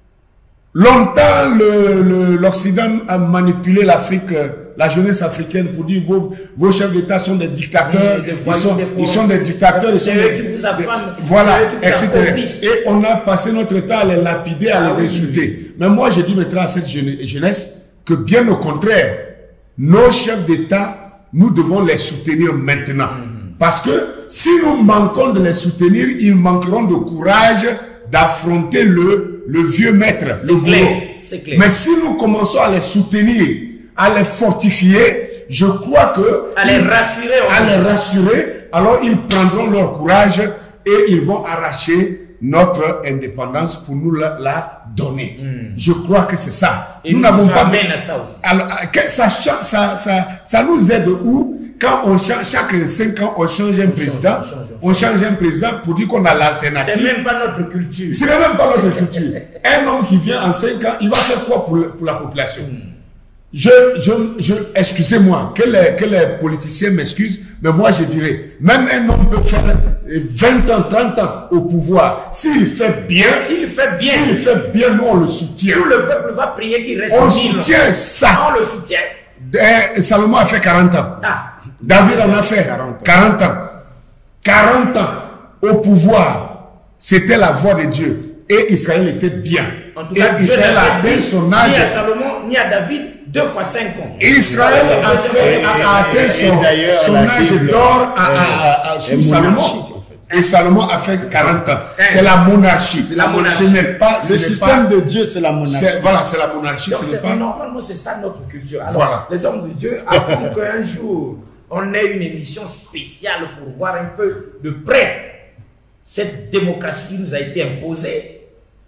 longtemps l'Occident a manipulé l'Afrique, la jeunesse africaine pour dire vos, vos chefs d'État sont des dictateurs, oui, ils, sont, des ils sont des dictateurs, ils sont eux des, qui vous affament, voilà, et cetera. Et on a passé notre temps à les lapider, à ah, les insulter. Oui. Mais moi, je dis maintenant à cette jeunesse que bien au contraire, nos chefs d'État, nous devons les soutenir maintenant. Mm-hmm. Parce que si nous manquons de les soutenir, ils manqueront de courage d'affronter le, le vieux maître, le boulot. Mais si nous commençons à les soutenir, à les fortifier, je crois que... À les rassurer. À les rassurer, alors ils prendront leur courage et ils vont arracher notre indépendance pour nous la, la donner. Mm. Je crois que c'est ça. Et nous n'avons pas... À ça aussi. Alors, ça, ça, ça, ça nous aide où? Quand on change, chaque cinq ans, on change un on président, change, on, change, on, change. on change un président pour dire qu'on a l'alternative. C'est même pas notre culture. C'est même pas notre culture. Un homme qui vient en cinq ans, il va faire quoi pour, le, pour la population? Mm. Je, je, je, excusez-moi, que les, que les politiciens m'excusent, mais moi je dirais, même un homme peut faire vingt ans, trente ans au pouvoir. S'il fait bien, s'il fait bien, s'il fait bien, nous on le soutient. Tout le peuple va prier qu'il reste. On soutient ça. On le soutient. Et Salomon a fait quarante ans. Ah. David en a fait quarante ans. quarante ans au pouvoir. C'était la voix de Dieu. Et Israël était bien. En tout cas, et Israël a atteint son âge. Ni à Salomon, ni à David, deux fois cinq ans. Israël a, fait, a atteint son, son âge d'or sous Salomon. Et Salomon a fait quarante ans. C'est la monarchie. La monarchie. Ce n'est pas le système de Dieu, c'est la monarchie. Voilà, c'est la monarchie. Donc, pas... Normalement, c'est ça notre culture. Alors, voilà. Les hommes de Dieu, avant qu'un jour on ait une émission spéciale pour voir un peu de près cette démocratie qui nous a été imposée,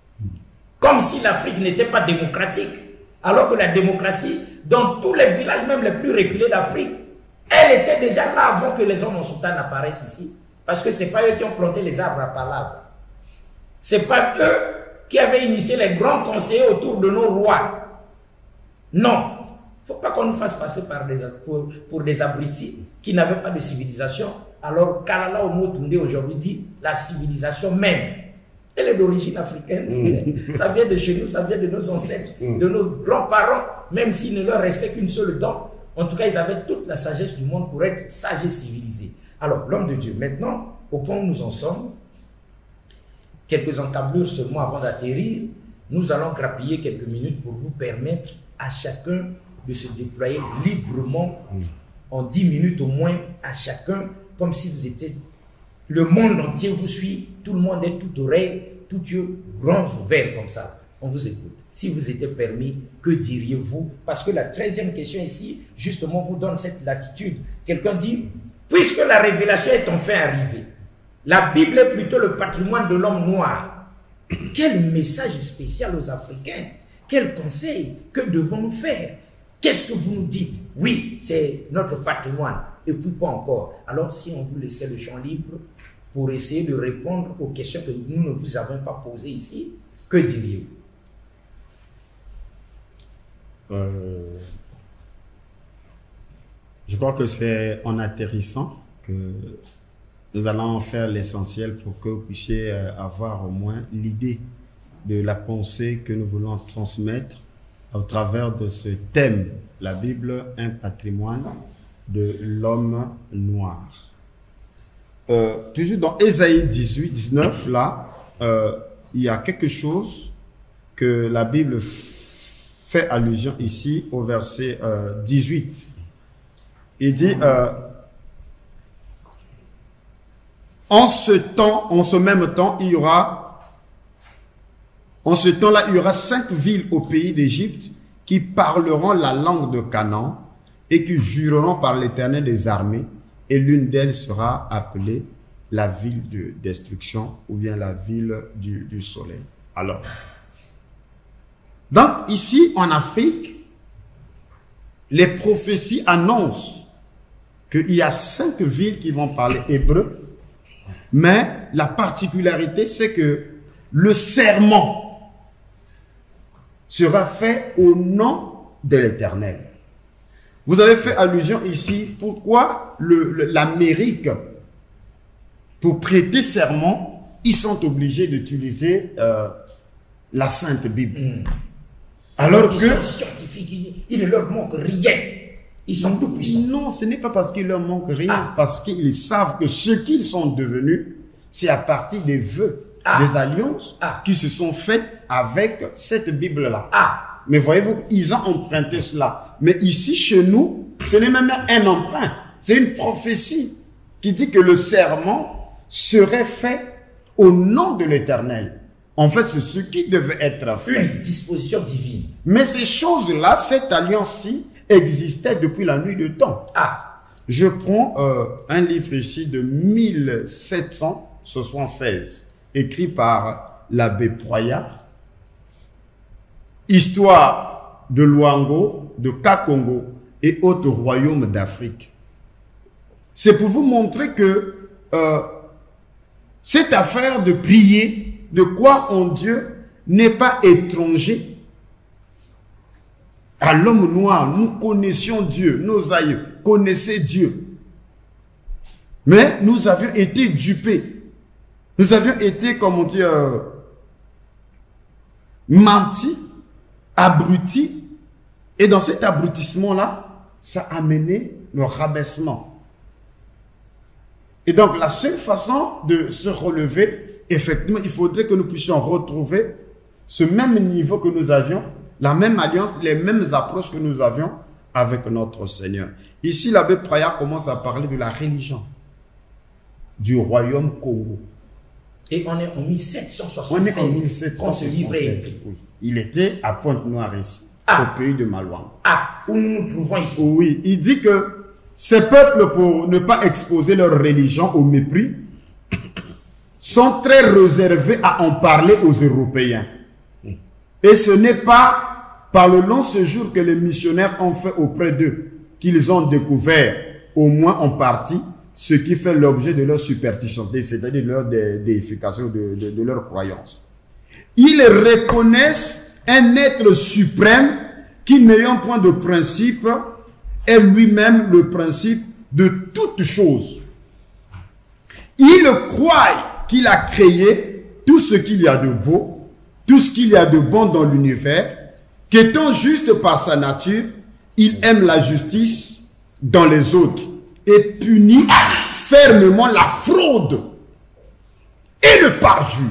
comme si l'Afrique n'était pas démocratique, alors que la démocratie, dans tous les villages, même les plus reculés d'Afrique, elle était déjà là avant que les hommes en sultan n'apparaissent ici. Parce que ce n'est pas eux qui ont planté les arbres à palabre. Ce n'est pas eux qui avaient initié les grands conseillers autour de nos rois. Non. Il ne faut pas qu'on nous fasse passer par des, pour, pour des abrutis qui n'avaient pas de civilisation. Alors, Kalala Omotunde aujourd'hui dit la civilisation même. Elle est d'origine africaine. Mm. Ça vient de chez nous, ça vient de nos ancêtres, mm. de nos grands-parents, même s'il ne leur restait qu'une seule dent. En tout cas, ils avaient toute la sagesse du monde pour être sages et civilisés. Alors, l'homme de Dieu, maintenant, au point où nous en sommes, quelques encablures seulement avant d'atterrir, nous allons grappiller quelques minutes pour vous permettre à chacun de se déployer librement en dix minutes au moins à chacun, comme si vous étiez... Le monde entier vous suit, tout le monde est tout oreille, tout yeux grands ouverts comme ça. On vous écoute. Si vous étiez permis, que diriez-vous? Parce que la treizième question ici, justement, vous donne cette latitude. Quelqu'un dit, puisque la révélation est enfin arrivée, la Bible est plutôt le patrimoine de l'homme noir. Quel message spécial aux Africains? Quel conseil? Que devons-nous faire? Qu'est-ce que vous nous dites? Oui, c'est notre patrimoine. Et puis quoi encore? Alors, si on vous laissait le champ libre pour essayer de répondre aux questions que nous ne vous avons pas posées ici, que diriez-vous? Euh, je crois que c'est en atterrissant que nous allons faire l'essentiel pour que vous puissiez avoir au moins l'idée de la pensée que nous voulons transmettre au travers de ce thème, la Bible, un patrimoine de l'homme noir. Euh, toujours dans Ésaïe dix-huit, dix-neuf, là, euh, il y a quelque chose que la Bible fait allusion ici au verset euh, dix-huit. Il dit, euh, en ce temps, en ce même temps, il y aura, en ce temps-là, il y aura cinq villes au pays d'Égypte qui parleront la langue de Canaan et qui jureront par l'Éternel des armées, et l'une d'elles sera appelée la ville de destruction ou bien la ville du, du soleil. Alors, donc ici en Afrique, les prophéties annoncent qu'il y a cinq villes qui vont parler hébreu, mais la particularité c'est que le serment sera fait au nom de l'Éternel. Vous avez fait allusion ici, pourquoi l'Amérique, pour prêter serment, ils sont obligés d'utiliser euh, la Sainte Bible. Mm. Alors ils que... sont scientifiques, ils, il ne leur manque rien. Ils sont tout puissants. Non, ce n'est pas parce qu'il leur manque rien, Ah. parce qu'ils savent que ce qu'ils sont devenus, c'est à partir des vœux, Ah. des alliances Ah. qui se sont faites avec cette Bible-là. Ah, Mais voyez-vous, ils ont emprunté cela. Mais ici, chez nous, ce n'est même pas un emprunt. C'est une prophétie qui dit que le serment serait fait au nom de l'Éternel. En fait, c'est ce qui devait être fait. une disposition divine. Mais ces choses-là, cette alliance-ci, existait depuis la nuit de temps. Ah, Je prends euh, un livre ici de mille sept cent soixante-seize, écrit par l'abbé Proyat. Histoire de Luango, de Kakongo et autres royaumes d'Afrique. C'est pour vous montrer que euh, cette affaire de prier, de croire en Dieu, n'est pas étranger à l'homme noir. Nous connaissions Dieu, nos aïeux connaissaient Dieu. Mais nous avions été dupés. Nous avions été, comme on dit, euh, mentis, abrutis. Et dans cet abrutissement-là, ça a amené le rabaissement. Et donc, la seule façon de se relever, effectivement, il faudrait que nous puissions retrouver ce même niveau que nous avions, la même alliance, les mêmes approches que nous avions avec notre Seigneur. Ici, l'abbé Proyat commence à parler de la religion du royaume Congo. et on est en mille sept cent On est soixante-seize. en mille sept cent Quand ce livre est soixante-seize. écrit. Oui. Il était à Pointe-Noire ici, Ah. au pays de Malouane. Ah, où nous nous trouvons ici. Oui, il dit que ces peuples, pour ne pas exposer leur religion au mépris, sont très réservés à en parler aux Européens. Et ce n'est pas par le long séjour que les missionnaires ont fait auprès d'eux qu'ils ont découvert, au moins en partie, ce qui fait l'objet de leur superstition, c'est-à-dire leur dé déification, de, de, de leur croyance. Ils reconnaissent un être suprême qui, n'ayant point de principe, est lui-même le principe de toutes choses. Ils croient qu'il a créé tout ce qu'il y a de beau, tout ce qu'il y a de bon dans l'univers, qu'étant juste par sa nature, il aime la justice dans les autres et punit fermement la fraude et le parjure.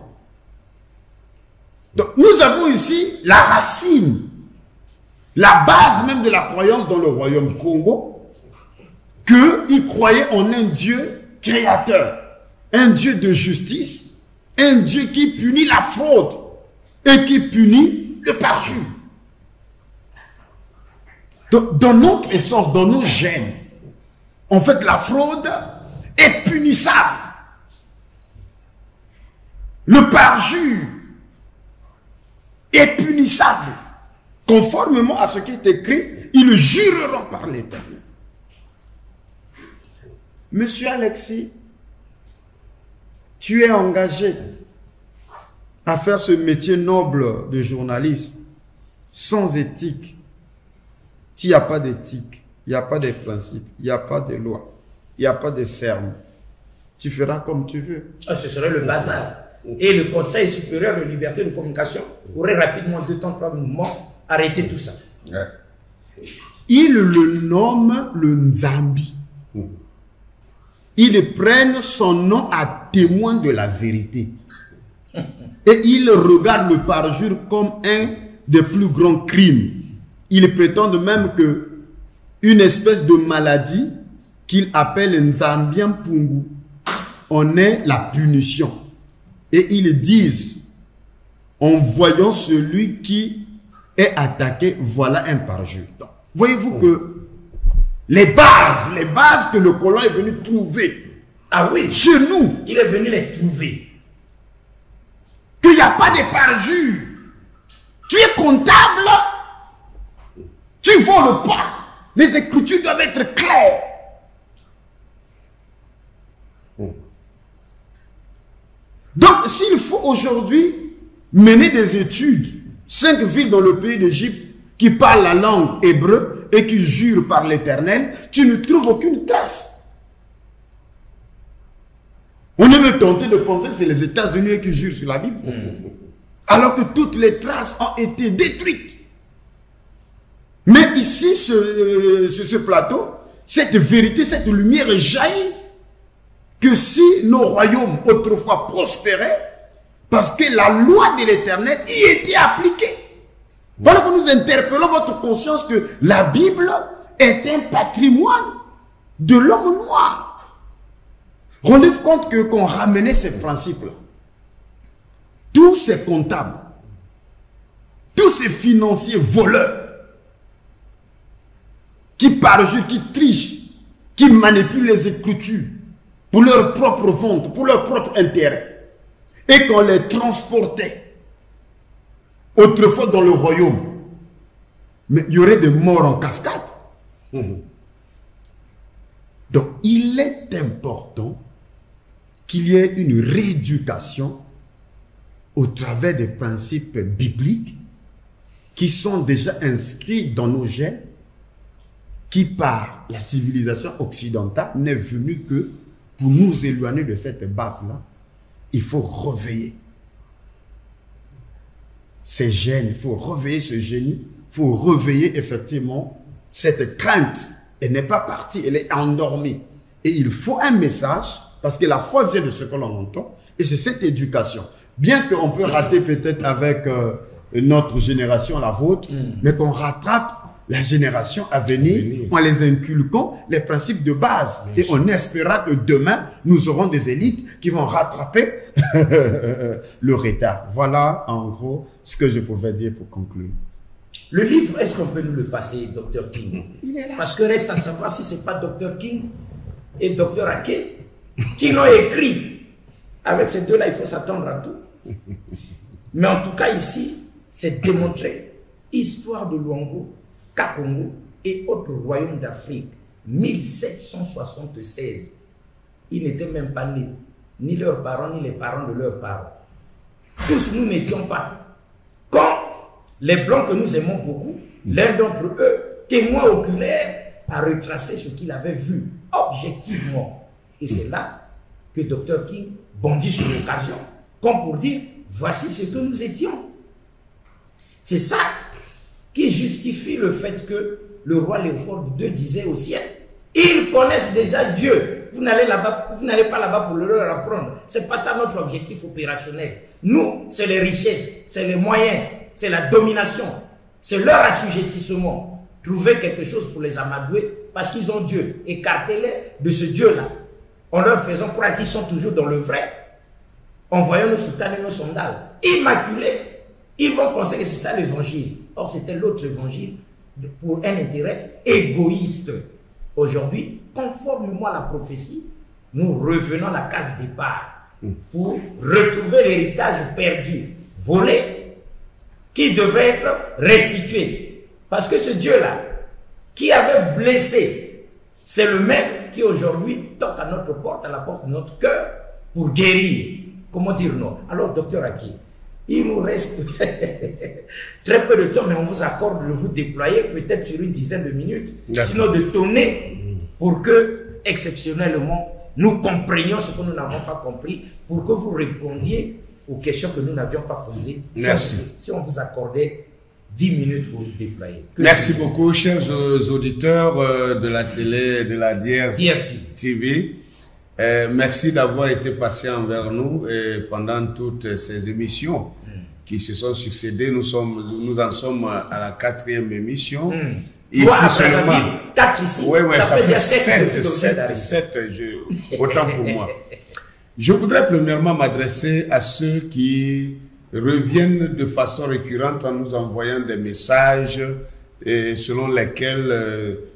Donc, nous avons ici la racine, la base même de la croyance dans le royaume Congo, qu'ils croyaient en un Dieu créateur, un Dieu de justice, un Dieu qui punit la fraude et qui punit le parjure. Donc, dans notre essence, dans nos gènes, en fait, la fraude est punissable. Le parjure est punissable. Conformément à ce qui est écrit, ils jureront par l'Éternel. Monsieur Alexis, tu es engagé à faire ce métier noble de journalisme sans éthique. S'il n'y a pas d'éthique, il n'y a pas de principe, il n'y a pas de loi, il n'y a pas de serment, tu feras comme tu veux. Ah, ce serait le bazar. Et le Conseil supérieur de liberté de communication aurait rapidement, deux temps, trois mouvements, arrêté tout ça. Ouais. Ils le nomment le Nzambi. Ils prennent son nom à témoin de la vérité. Et ils regardent le parjure comme un des plus grands crimes. Ils prétendent même que une espèce de maladie qu'ils appellent Nzambian Pungu en est la punition. Et ils disent, en voyant celui qui est attaqué, voilà un parjure. Donc, voyez-vous que les bases, les bases que le colon est venu trouver Ah oui. Chez nous. Il est venu les trouver. Qu'il n'y a pas de parjure. Tu es comptable. Tu voles pas. Les écritures doivent être claires. Donc, s'il faut aujourd'hui mener des études, cinq villes dans le pays d'Égypte qui parlent la langue hébreu et qui jurent par l'Éternel, tu ne trouves aucune trace. On est même tenté de penser que c'est les États-Unis qui jurent sur la Bible, mmh. alors que toutes les traces ont été détruites. Mais ici, ce, sur ce plateau, cette vérité, cette lumière jaillit que si nos royaumes autrefois prospéraient, parce que la loi de l'Éternel y était appliquée. Voilà que nous interpellons votre conscience que la Bible est un patrimoine de l'homme noir. Rendez-vous compte que qu'on ramenait ces principes-là. Tous ces comptables, tous ces financiers voleurs, qui parjurent, qui trichent, qui manipulent les écritures pour leur propre vente, pour leur propre intérêt, et qu'on les transportait autrefois dans le royaume, mais il y aurait des morts en cascade. Mmh. Donc, il est important qu'il y ait une rééducation au travers des principes bibliques qui sont déjà inscrits dans nos gènes, qui par la civilisation occidentale n'est venue que pour nous éloigner de cette base-là. Il faut réveiller ces gènes, il faut réveiller ce génie, il faut réveiller effectivement cette crainte. Elle n'est pas partie, elle est endormie. Et il faut un message, parce que la foi vient de ce que l'on entend, et c'est cette éducation. Bien qu'on peut rater peut-être avec euh, notre génération, la vôtre, mm. mais qu'on rattrape la génération à venir en les inculquant les principes de base. Bien et sûr. On espérera que demain, nous aurons des élites qui vont rattraper le retard. Voilà, en gros, ce que je pouvais dire pour conclure. Le livre, est-ce qu'on peut nous le passer, docteur King? Il est là. Parce que reste à savoir si ce n'est pas docteur King et docteur Ake qui l'ont écrit. Avec ces deux-là, il faut s'attendre à tout. Mais en tout cas, ici, c'est démontré. Histoire de Luango, Kakongo et autres royaumes d'Afrique, mille sept cent soixante-seize. Ils n'étaient même pas nés, ni leurs parents, ni les parents de leurs parents. Tous nous n'étions pas. Quand les Blancs que nous aimons beaucoup, l'un d'entre eux, témoin oculaire, a retracé ce qu'il avait vu objectivement. Et c'est là que docteur King bondit sur l'occasion, comme pour dire, voici ce que nous étions. C'est ça qui justifie le fait que le roi Léopold deux disait au ciel, ils connaissent déjà Dieu. Vous n'allez là-bas, vous n'allez pas là-bas pour le leur apprendre. C'est pas ça notre objectif opérationnel. Nous, c'est les richesses, c'est les moyens, c'est la domination, c'est leur assujettissement. Trouver quelque chose pour les amadouer parce qu'ils ont Dieu. Écartez-les de ce Dieu-là en leur faisant croire qu'ils sont toujours dans le vrai, en voyant nos soutanes et nos sandales immaculés. Ils vont penser que c'est ça l'évangile. Or, c'était l'autre évangile pour un intérêt égoïste. Aujourd'hui, conformément à la prophétie, nous revenons à la case départ pour retrouver l'héritage perdu, volé, qui devait être restitué. Parce que ce Dieu-là, qui avait blessé, c'est le même qui aujourd'hui toque à notre porte, à la porte de notre cœur, pour guérir. Comment dire non? Alors, docteur Aki, il nous reste très peu de temps, mais on vous accorde de vous déployer peut-être sur une dizaine de minutes, sinon de tourner pour que, exceptionnellement, nous comprenions ce que nous n'avons pas compris, pour que vous répondiez aux questions que nous n'avions pas posées. Merci. Si on vous accordait dix minutes pour vous déployer. Que Merci beaucoup, chers auditeurs de la télé, de la D R T V. Euh, merci d'avoir été patient envers nous et pendant toutes ces émissions mm. qui se sont succédées. Nous, sommes, nous en sommes à la quatrième émission. Mm. Ici ouais, seulement. quatre ici. Oui, oui, ça, ça fait sept, sept, sept, je, autant pour moi. Je voudrais premièrement m'adresser à ceux qui reviennent de façon récurrente en nous envoyant des messages et selon lesquels euh,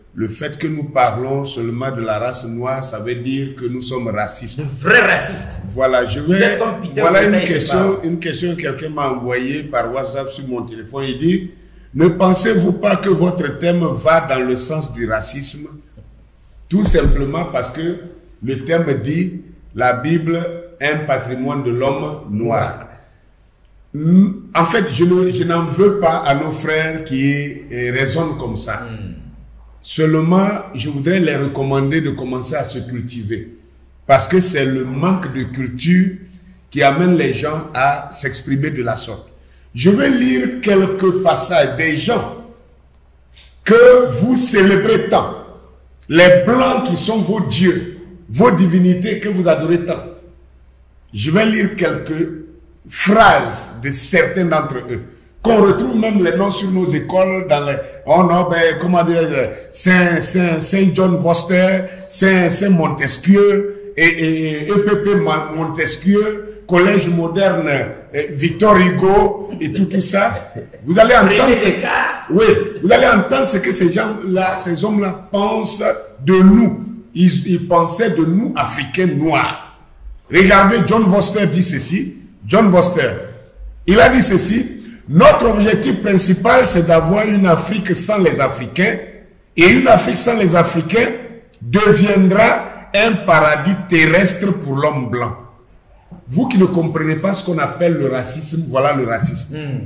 le fait que nous parlons seulement de la race noire, ça veut dire que nous sommes racistes. De vrais racistes. Voilà, je Vous vais, êtes comme Peter voilà une Bottas, c'est question, pas- une question que quelqu'un m'a envoyée par WhatsApp sur mon téléphone. Il dit, ne pensez-vous pas que votre thème va dans le sens du racisme? Tout simplement parce que le thème dit, la Bible est un patrimoine de l'homme noir. En fait, je ne- je n'en veux pas à nos frères qui eh, raisonnent comme ça. Hmm. Seulement, je voudrais les recommander de commencer à se cultiver. Parce que c'est le manque de culture qui amène les gens à s'exprimer de la sorte. Je vais lire quelques passages des gens que vous célébrez tant. Les blancs qui sont vos dieux, vos divinités que vous adorez tant. Je vais lire quelques phrases de certains d'entre eux, qu'on retrouve même les noms sur nos écoles, dans les, oh non, ben, comment dire, Saint, Saint, Saint John Foster, Saint, Saint Montesquieu, et, et, et E P P Montesquieu, Collège moderne, eh, Victor Hugo, et tout, tout ça. Vous allez entendre ce, oui, vous allez entendre ce que ces gens-là, ces hommes-là pensent de nous. Ils, ils pensaient de nous, Africains noirs. Regardez, John Foster dit ceci. John Foster, il a dit ceci: notre objectif principal, c'est d'avoir une Afrique sans les Africains, et une Afrique sans les Africains deviendra un paradis terrestre pour l'homme blanc. Vous qui ne comprenez pas ce qu'on appelle le racisme, voilà le racisme. Hmm.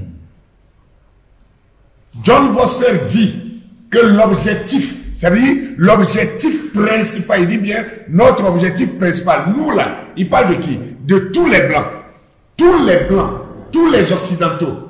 John Foster dit que l'objectif, c'est-à-dire l'objectif principal, il dit bien notre objectif principal, nous là, il parle de qui? De tous les blancs. Tous les blancs, tous les occidentaux,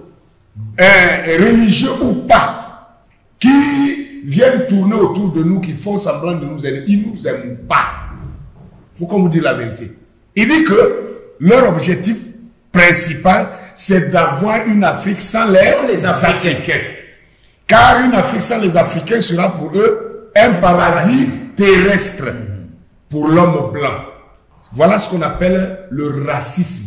euh, religieux ou pas, qui viennent tourner autour de nous, qui font semblant de nous aider, ils ne nous aiment pas. Il faut qu'on vous dise la vérité. Il dit que leur objectif principal, c'est d'avoir une Afrique sans les, Sans les Africains. Africains. Car une Afrique sans les Africains sera pour eux un paradis terrestre pour l'homme blanc. Voilà ce qu'on appelle le racisme.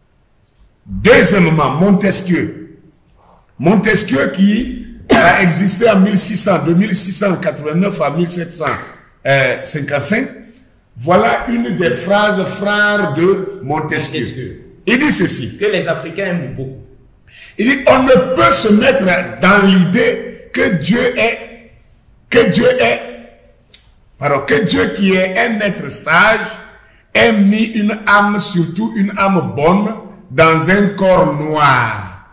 Deuxièmement, Montesquieu. Montesquieu qui a existé en mille six cents, de mille six cent quatre-vingt-neuf à mille sept cent cinquante-cinq. Voilà une des phrases phares de Montesquieu. Montesquieu. Il dit ceci. Que les Africains aiment beaucoup. Il dit, on ne peut se mettre dans l'idée que Dieu est, que Dieu est, pardon, que Dieu qui est un être sage ait mis une âme, surtout une âme bonne, dans un corps noir.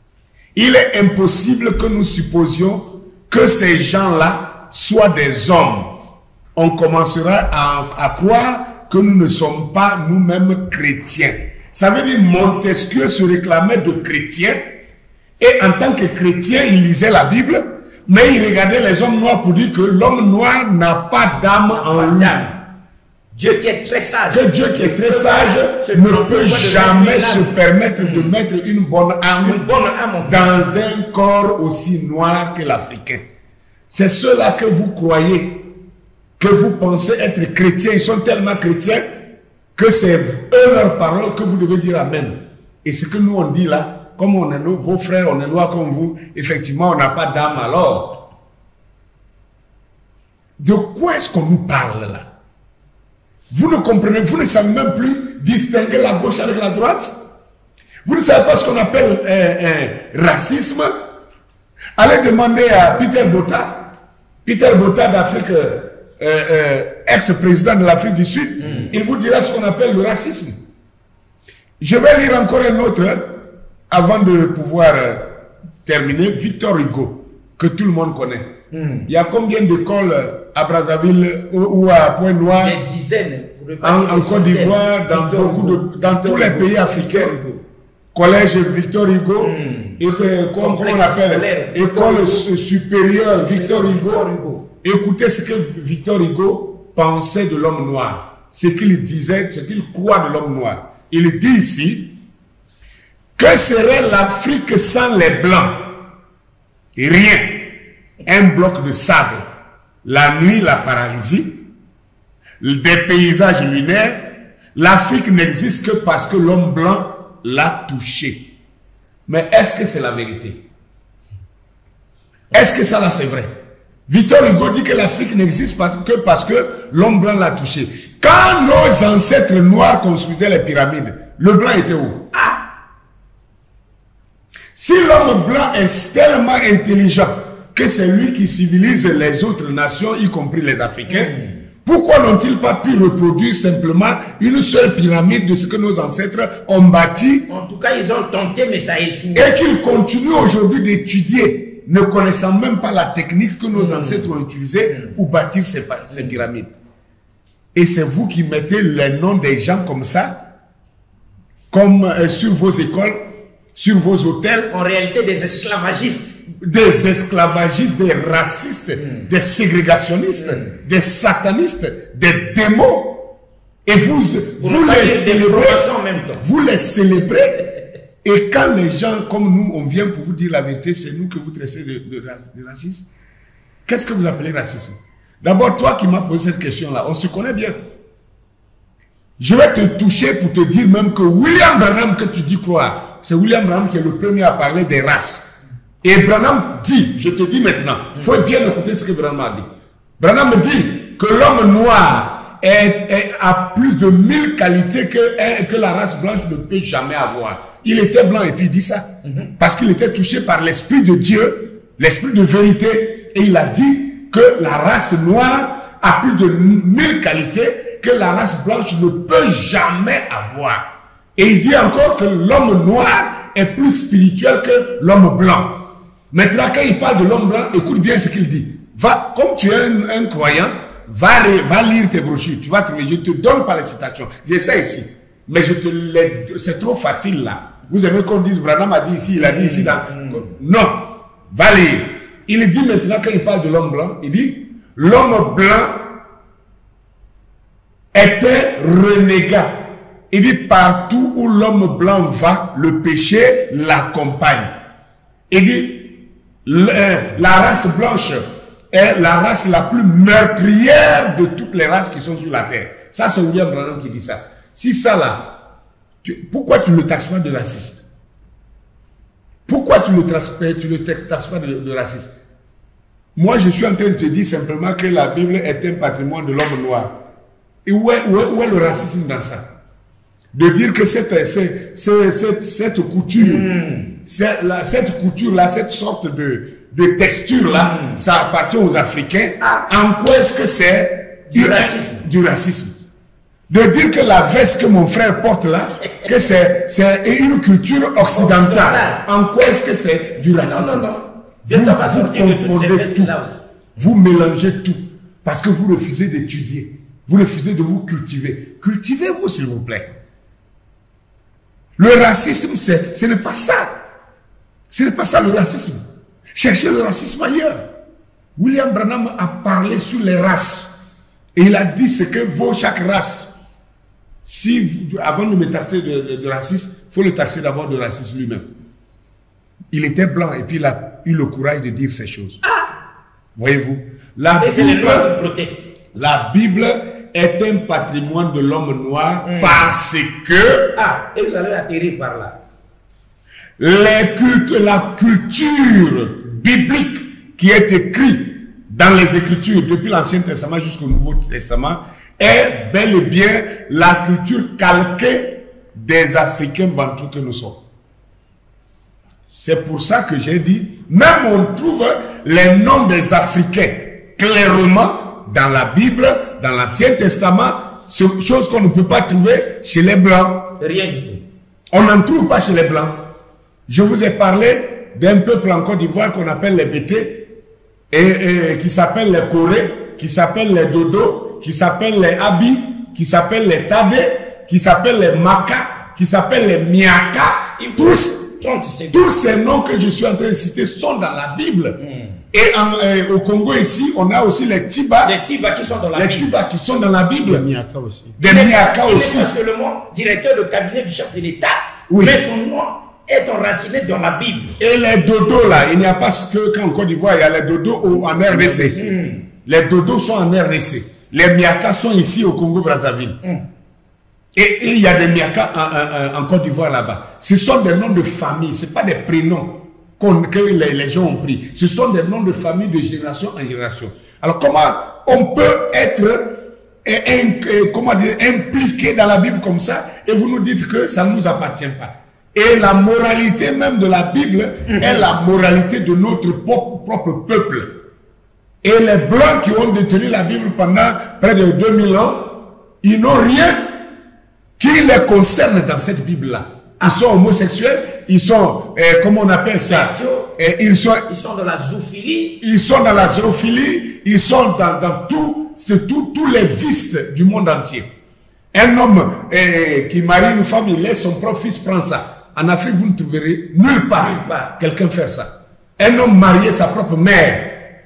Il est impossible que nous supposions que ces gens-là soient des hommes. On commencera à, à croire que nous ne sommes pas nous-mêmes chrétiens. Ça veut dire Montesquieu se réclamait de chrétien, et en tant que chrétien, il lisait la Bible, mais il regardait les hommes noirs pour dire que l'homme noir n'a pas d'âme en lui. Dieu qui est très sage. Que Dieu qui est très sage Se ne trompe peut pas de jamais mettre se une âme. permettre de mettre une bonne âme Une bonne âme en plus. dans un corps aussi noir que l'Africain. C'est ceux-là que vous croyez, que vous pensez être chrétiens. Ils sont tellement chrétiens que c'est eux leurs paroles que vous devez dire Amen. Et ce que nous on dit là, comme on est nous, vos frères, on est noirs comme vous, effectivement on n'a pas d'âme alors. De quoi est-ce qu'on nous parle là? Vous ne comprenez, vous ne savez même plus distinguer la gauche avec la droite. Vous ne savez pas ce qu'on appelle un, un racisme. Allez demander à Peter Bottas, Peter Bottas d'Afrique, euh, euh, ex-président de l'Afrique du Sud, mm. il vous dira ce qu'on appelle le racisme. Je vais lire encore un autre, hein, avant de pouvoir euh, terminer. Victor Hugo, que tout le monde connaît. Mm. Il y a combien d'écoles à Brazzaville ou, ou à Pointe-Noire, des dizaines, en, en Côte d'Ivoire, dans, beaucoup de, dans tous les pays africains? Collège Victor Hugo, mm. et que, comme, comment on appelle, école supérieure Victor Hugo. Victor Hugo. Écoutez ce que Victor Hugo pensait de l'homme noir, ce qu'il disait, ce qu'il croit de l'homme noir. Il dit ici, que serait l'Afrique sans les Blancs? Rien. Un bloc de sable. La nuit, la paralysie. Des paysages lunaires. L'Afrique n'existe que parce que l'homme blanc l'a touché. Mais est-ce que c'est la vérité? Est-ce que ça là c'est vrai? Victor Hugo dit que l'Afrique n'existe pas que parce que l'homme blanc l'a touché. Quand nos ancêtres noirs construisaient les pyramides, le blanc était où? Ah. Si l'homme blanc est tellement intelligent que c'est lui qui civilise les autres nations, y compris les Africains, mmh. pourquoi n'ont-ils pas pu reproduire simplement une seule pyramide de ce que nos ancêtres ont bâti? En tout cas, ils ont tenté, mais ça a échoué. Et qu'ils continuent aujourd'hui d'étudier, ne connaissant même pas la technique que nos mmh. ancêtres ont utilisée pour bâtir ces, ces pyramides. Et c'est vous qui mettez les noms des gens comme ça, comme euh, sur vos écoles, sur vos hôtels. En réalité, des esclavagistes. Des esclavagistes, des racistes, mmh. des ségrégationnistes, mmh. des satanistes, des démons. Et vous, vous les célébrez. En même temps. Vous les célébrez. Et quand les gens comme nous, on vient pour vous dire la vérité, c'est nous que vous traitez de, de, de racisme. Qu'est-ce que vous appelez racisme? D'abord, toi qui m'as posé cette question-là, on se connaît bien. Je vais te toucher pour te dire même que William Branham, que tu dis croire, c'est William Branham qui est le premier à parler des races. Et Branham dit, je te dis maintenant, il faut bien écouter ce que Branham a dit. Branham dit que l'homme noir est, est, a plus de mille qualités que, que la race blanche ne peut jamais avoir. Il était blanc et puis il dit ça. Mm-hmm. Parce qu'il était touché par l'esprit de Dieu, l'esprit de vérité. Et il a dit que la race noire a plus de mille qualités que la race blanche ne peut jamais avoir. Et il dit encore que l'homme noir est plus spirituel que l'homme blanc. Maintenant, quand il parle de l'homme blanc, écoute bien ce qu'il dit. Va, comme tu es un, un croyant, va, va lire tes brochures. Tu vas trouver, je ne te donne pas les citations. J'essaie ici. Mais je te les, c'est trop facile là. Vous aimez qu'on dise, Branham a dit ici, il a dit ici. Dans, non. Va lire. Il dit maintenant, quand il parle de l'homme blanc, il dit, l'homme blanc était renégat. Il dit, partout où l'homme blanc va, le péché l'accompagne. Il dit, le, la race blanche est la race la plus meurtrière de toutes les races qui sont sur la terre. Ça, c'est William Branham qui dit ça. Si ça là, tu, pourquoi tu ne le taxes pas de raciste? Pourquoi tu ne le taxes pas de, de raciste? Moi, je suis en train de te dire simplement que la Bible est un patrimoine de l'homme noir. Et où est, où est, où est le racisme dans ça? De dire que cette, cette, cette, cette couture, mm. cette, la, cette couture-là, cette sorte de, de texture-là, mm. ça appartient aux Africains. Ah. En quoi est-ce que c'est du, du racisme? Du racisme. De dire que la veste que mon frère porte là, que c'est une culture occidentale. occidentale. En quoi est-ce que c'est du racisme? Non, non, non. Vous, vous confondez tout. Vous mélangez tout. Parce que vous refusez d'étudier. Vous refusez de vous cultiver. Cultivez-vous, s'il vous plaît. Le racisme, ce n'est pas ça. Ce n'est pas ça le racisme. Cherchez le racisme ailleurs. William Branham a parlé sur les races. Et il a dit ce que vaut chaque race. Si vous, avant de me taxer de, de, de racisme, il faut le taxer d'abord de racisme lui-même. Il était blanc et puis il a eu le courage de dire ces choses. Ah. Voyez-vous. La et c'est les lois qui protestent. La Bible est un patrimoine de l'homme noir mmh. parce que... Ah, et j'allais atterrir par là. Les cultes, la culture biblique qui est écrite dans les Écritures depuis l'Ancien Testament jusqu'au Nouveau Testament est bel et bien la culture calquée des Africains bantous que nous sommes. C'est pour ça que j'ai dit, même on trouve les noms des Africains clairement dans la Bible, dans l'Ancien Testament, chose qu'on ne peut pas trouver chez les Blancs. Rien du tout. On n'en trouve pas chez les Blancs. Je vous ai parlé d'un peuple en Côte d'Ivoire qu'on appelle les Bétés, et, et qui s'appelle les Corées, qui s'appelle les Dodo, qui s'appelle les Abi, qui s'appelle les Tade, qui s'appelle les Maka, qui s'appelle les Miaka. Tous, tous ces noms que je suis en train de citer sont dans la Bible. Mm. Et en, euh, au Congo ici, on a aussi les Tiba. Les Tiba qui sont dans la les Bible. Les Tiba qui sont dans la Bible. Les Miaka aussi. Des Miaka aussi. Il est seulement directeur de cabinet du chef de l'État, oui. mais son nom est enraciné dans la Bible. Et les dodos là, il n'y a pas que qu'en Côte d'Ivoire, il y a les dodos en R D C. Mm. Les dodos sont en R D C. Les Miaka sont ici au Congo-Brazzaville. Mm. Et, et il y a des Miaka en, en, en Côte d'Ivoire là-bas. Ce sont des noms de famille, ce n'est pas des prénoms. qu'on, que les, les gens ont pris. Ce sont des noms de famille de génération en génération. Alors comment on peut être et, et, comment dire, impliqué dans la Bible comme ça et vous nous dites que ça ne nous appartient pas? Et la moralité même de la Bible est la moralité de notre propre, propre peuple. Et les Blancs qui ont détenu la Bible pendant près de deux mille ans, ils n'ont rien qui les concerne dans cette Bible-là. Ils sont homosexuels, ils sont, euh, comment on appelle ça, euh, ils, sont, ils sont dans la zoophilie. Ils sont dans la zoophilie, ils sont dans, dans tout, c'est tout, tous les vices du monde entier. Un homme euh, qui marie une femme, il laisse son propre fils prendre ça. En Afrique, vous ne trouverez nulle part, nulle part. quelqu'un faire ça. Un homme marier sa propre mère.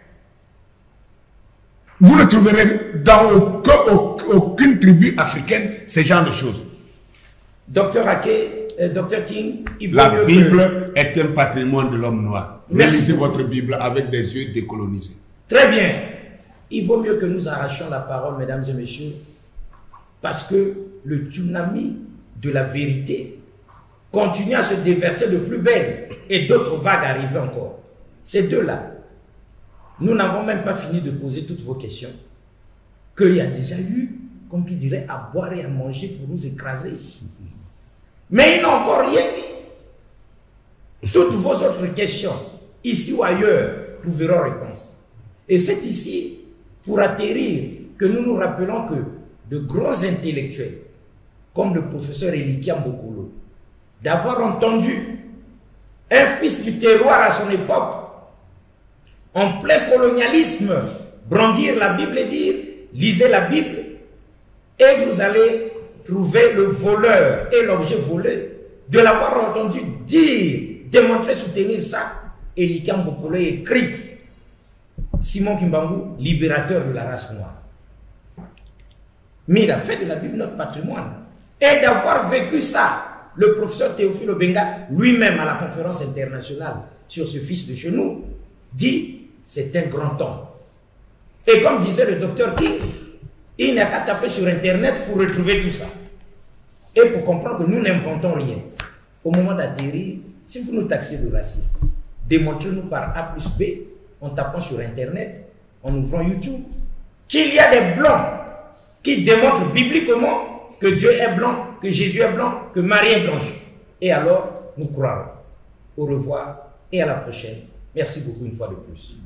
Vous ne trouverez dans aucun, aucune tribu africaine ce genre de choses. Docteur Ake, euh, Docteur King, il faut la mieux Bible que... est un patrimoine de l'homme noir. Lisez votre Bible avec des yeux décolonisés. Très bien. Il vaut mieux que nous arrachions la parole, mesdames et messieurs, parce que le tsunami de la vérité continue à se déverser de plus belle et d'autres vagues arrivent encore. Ces deux-là, nous n'avons même pas fini de poser toutes vos questions, qu'il y a déjà eu, comme qui dirait, à boire et à manger pour nous écraser. Mais ils n'ont encore rien dit. Toutes vos autres questions, ici ou ailleurs, trouveront réponse. Et c'est ici, pour atterrir, que nous nous rappelons que de grands intellectuels, comme le professeur Elikia Mbokolo, d'avoir entendu un fils du terroir à son époque, en plein colonialisme, brandir la Bible et dire, lisez la Bible, et vous allez trouver le voleur et l'objet volé, de l'avoir entendu dire, démontrer, soutenir ça. Elikia Mbokolo écrit, Simon Kimbangu, libérateur de la race noire. Mais il a fait de la Bible notre patrimoine. Et d'avoir vécu ça, le professeur Théophile Obenga, lui-même à la conférence internationale sur ce fils de chez nous, dit, c'est un grand homme. Et comme disait le docteur King, il n'a qu'à taper sur Internet pour retrouver tout ça. Et pour comprendre que nous n'inventons rien. Au moment d'atterrir, si vous nous taxez de racistes, démontrez-nous par A plus B, en tapant sur Internet, en ouvrant YouTube, qu'il y a des blancs qui démontrent bibliquement que Dieu est blanc, que Jésus est blanc, que Marie est blanche. Et alors, nous croirons. Au revoir et à la prochaine. Merci beaucoup une fois de plus.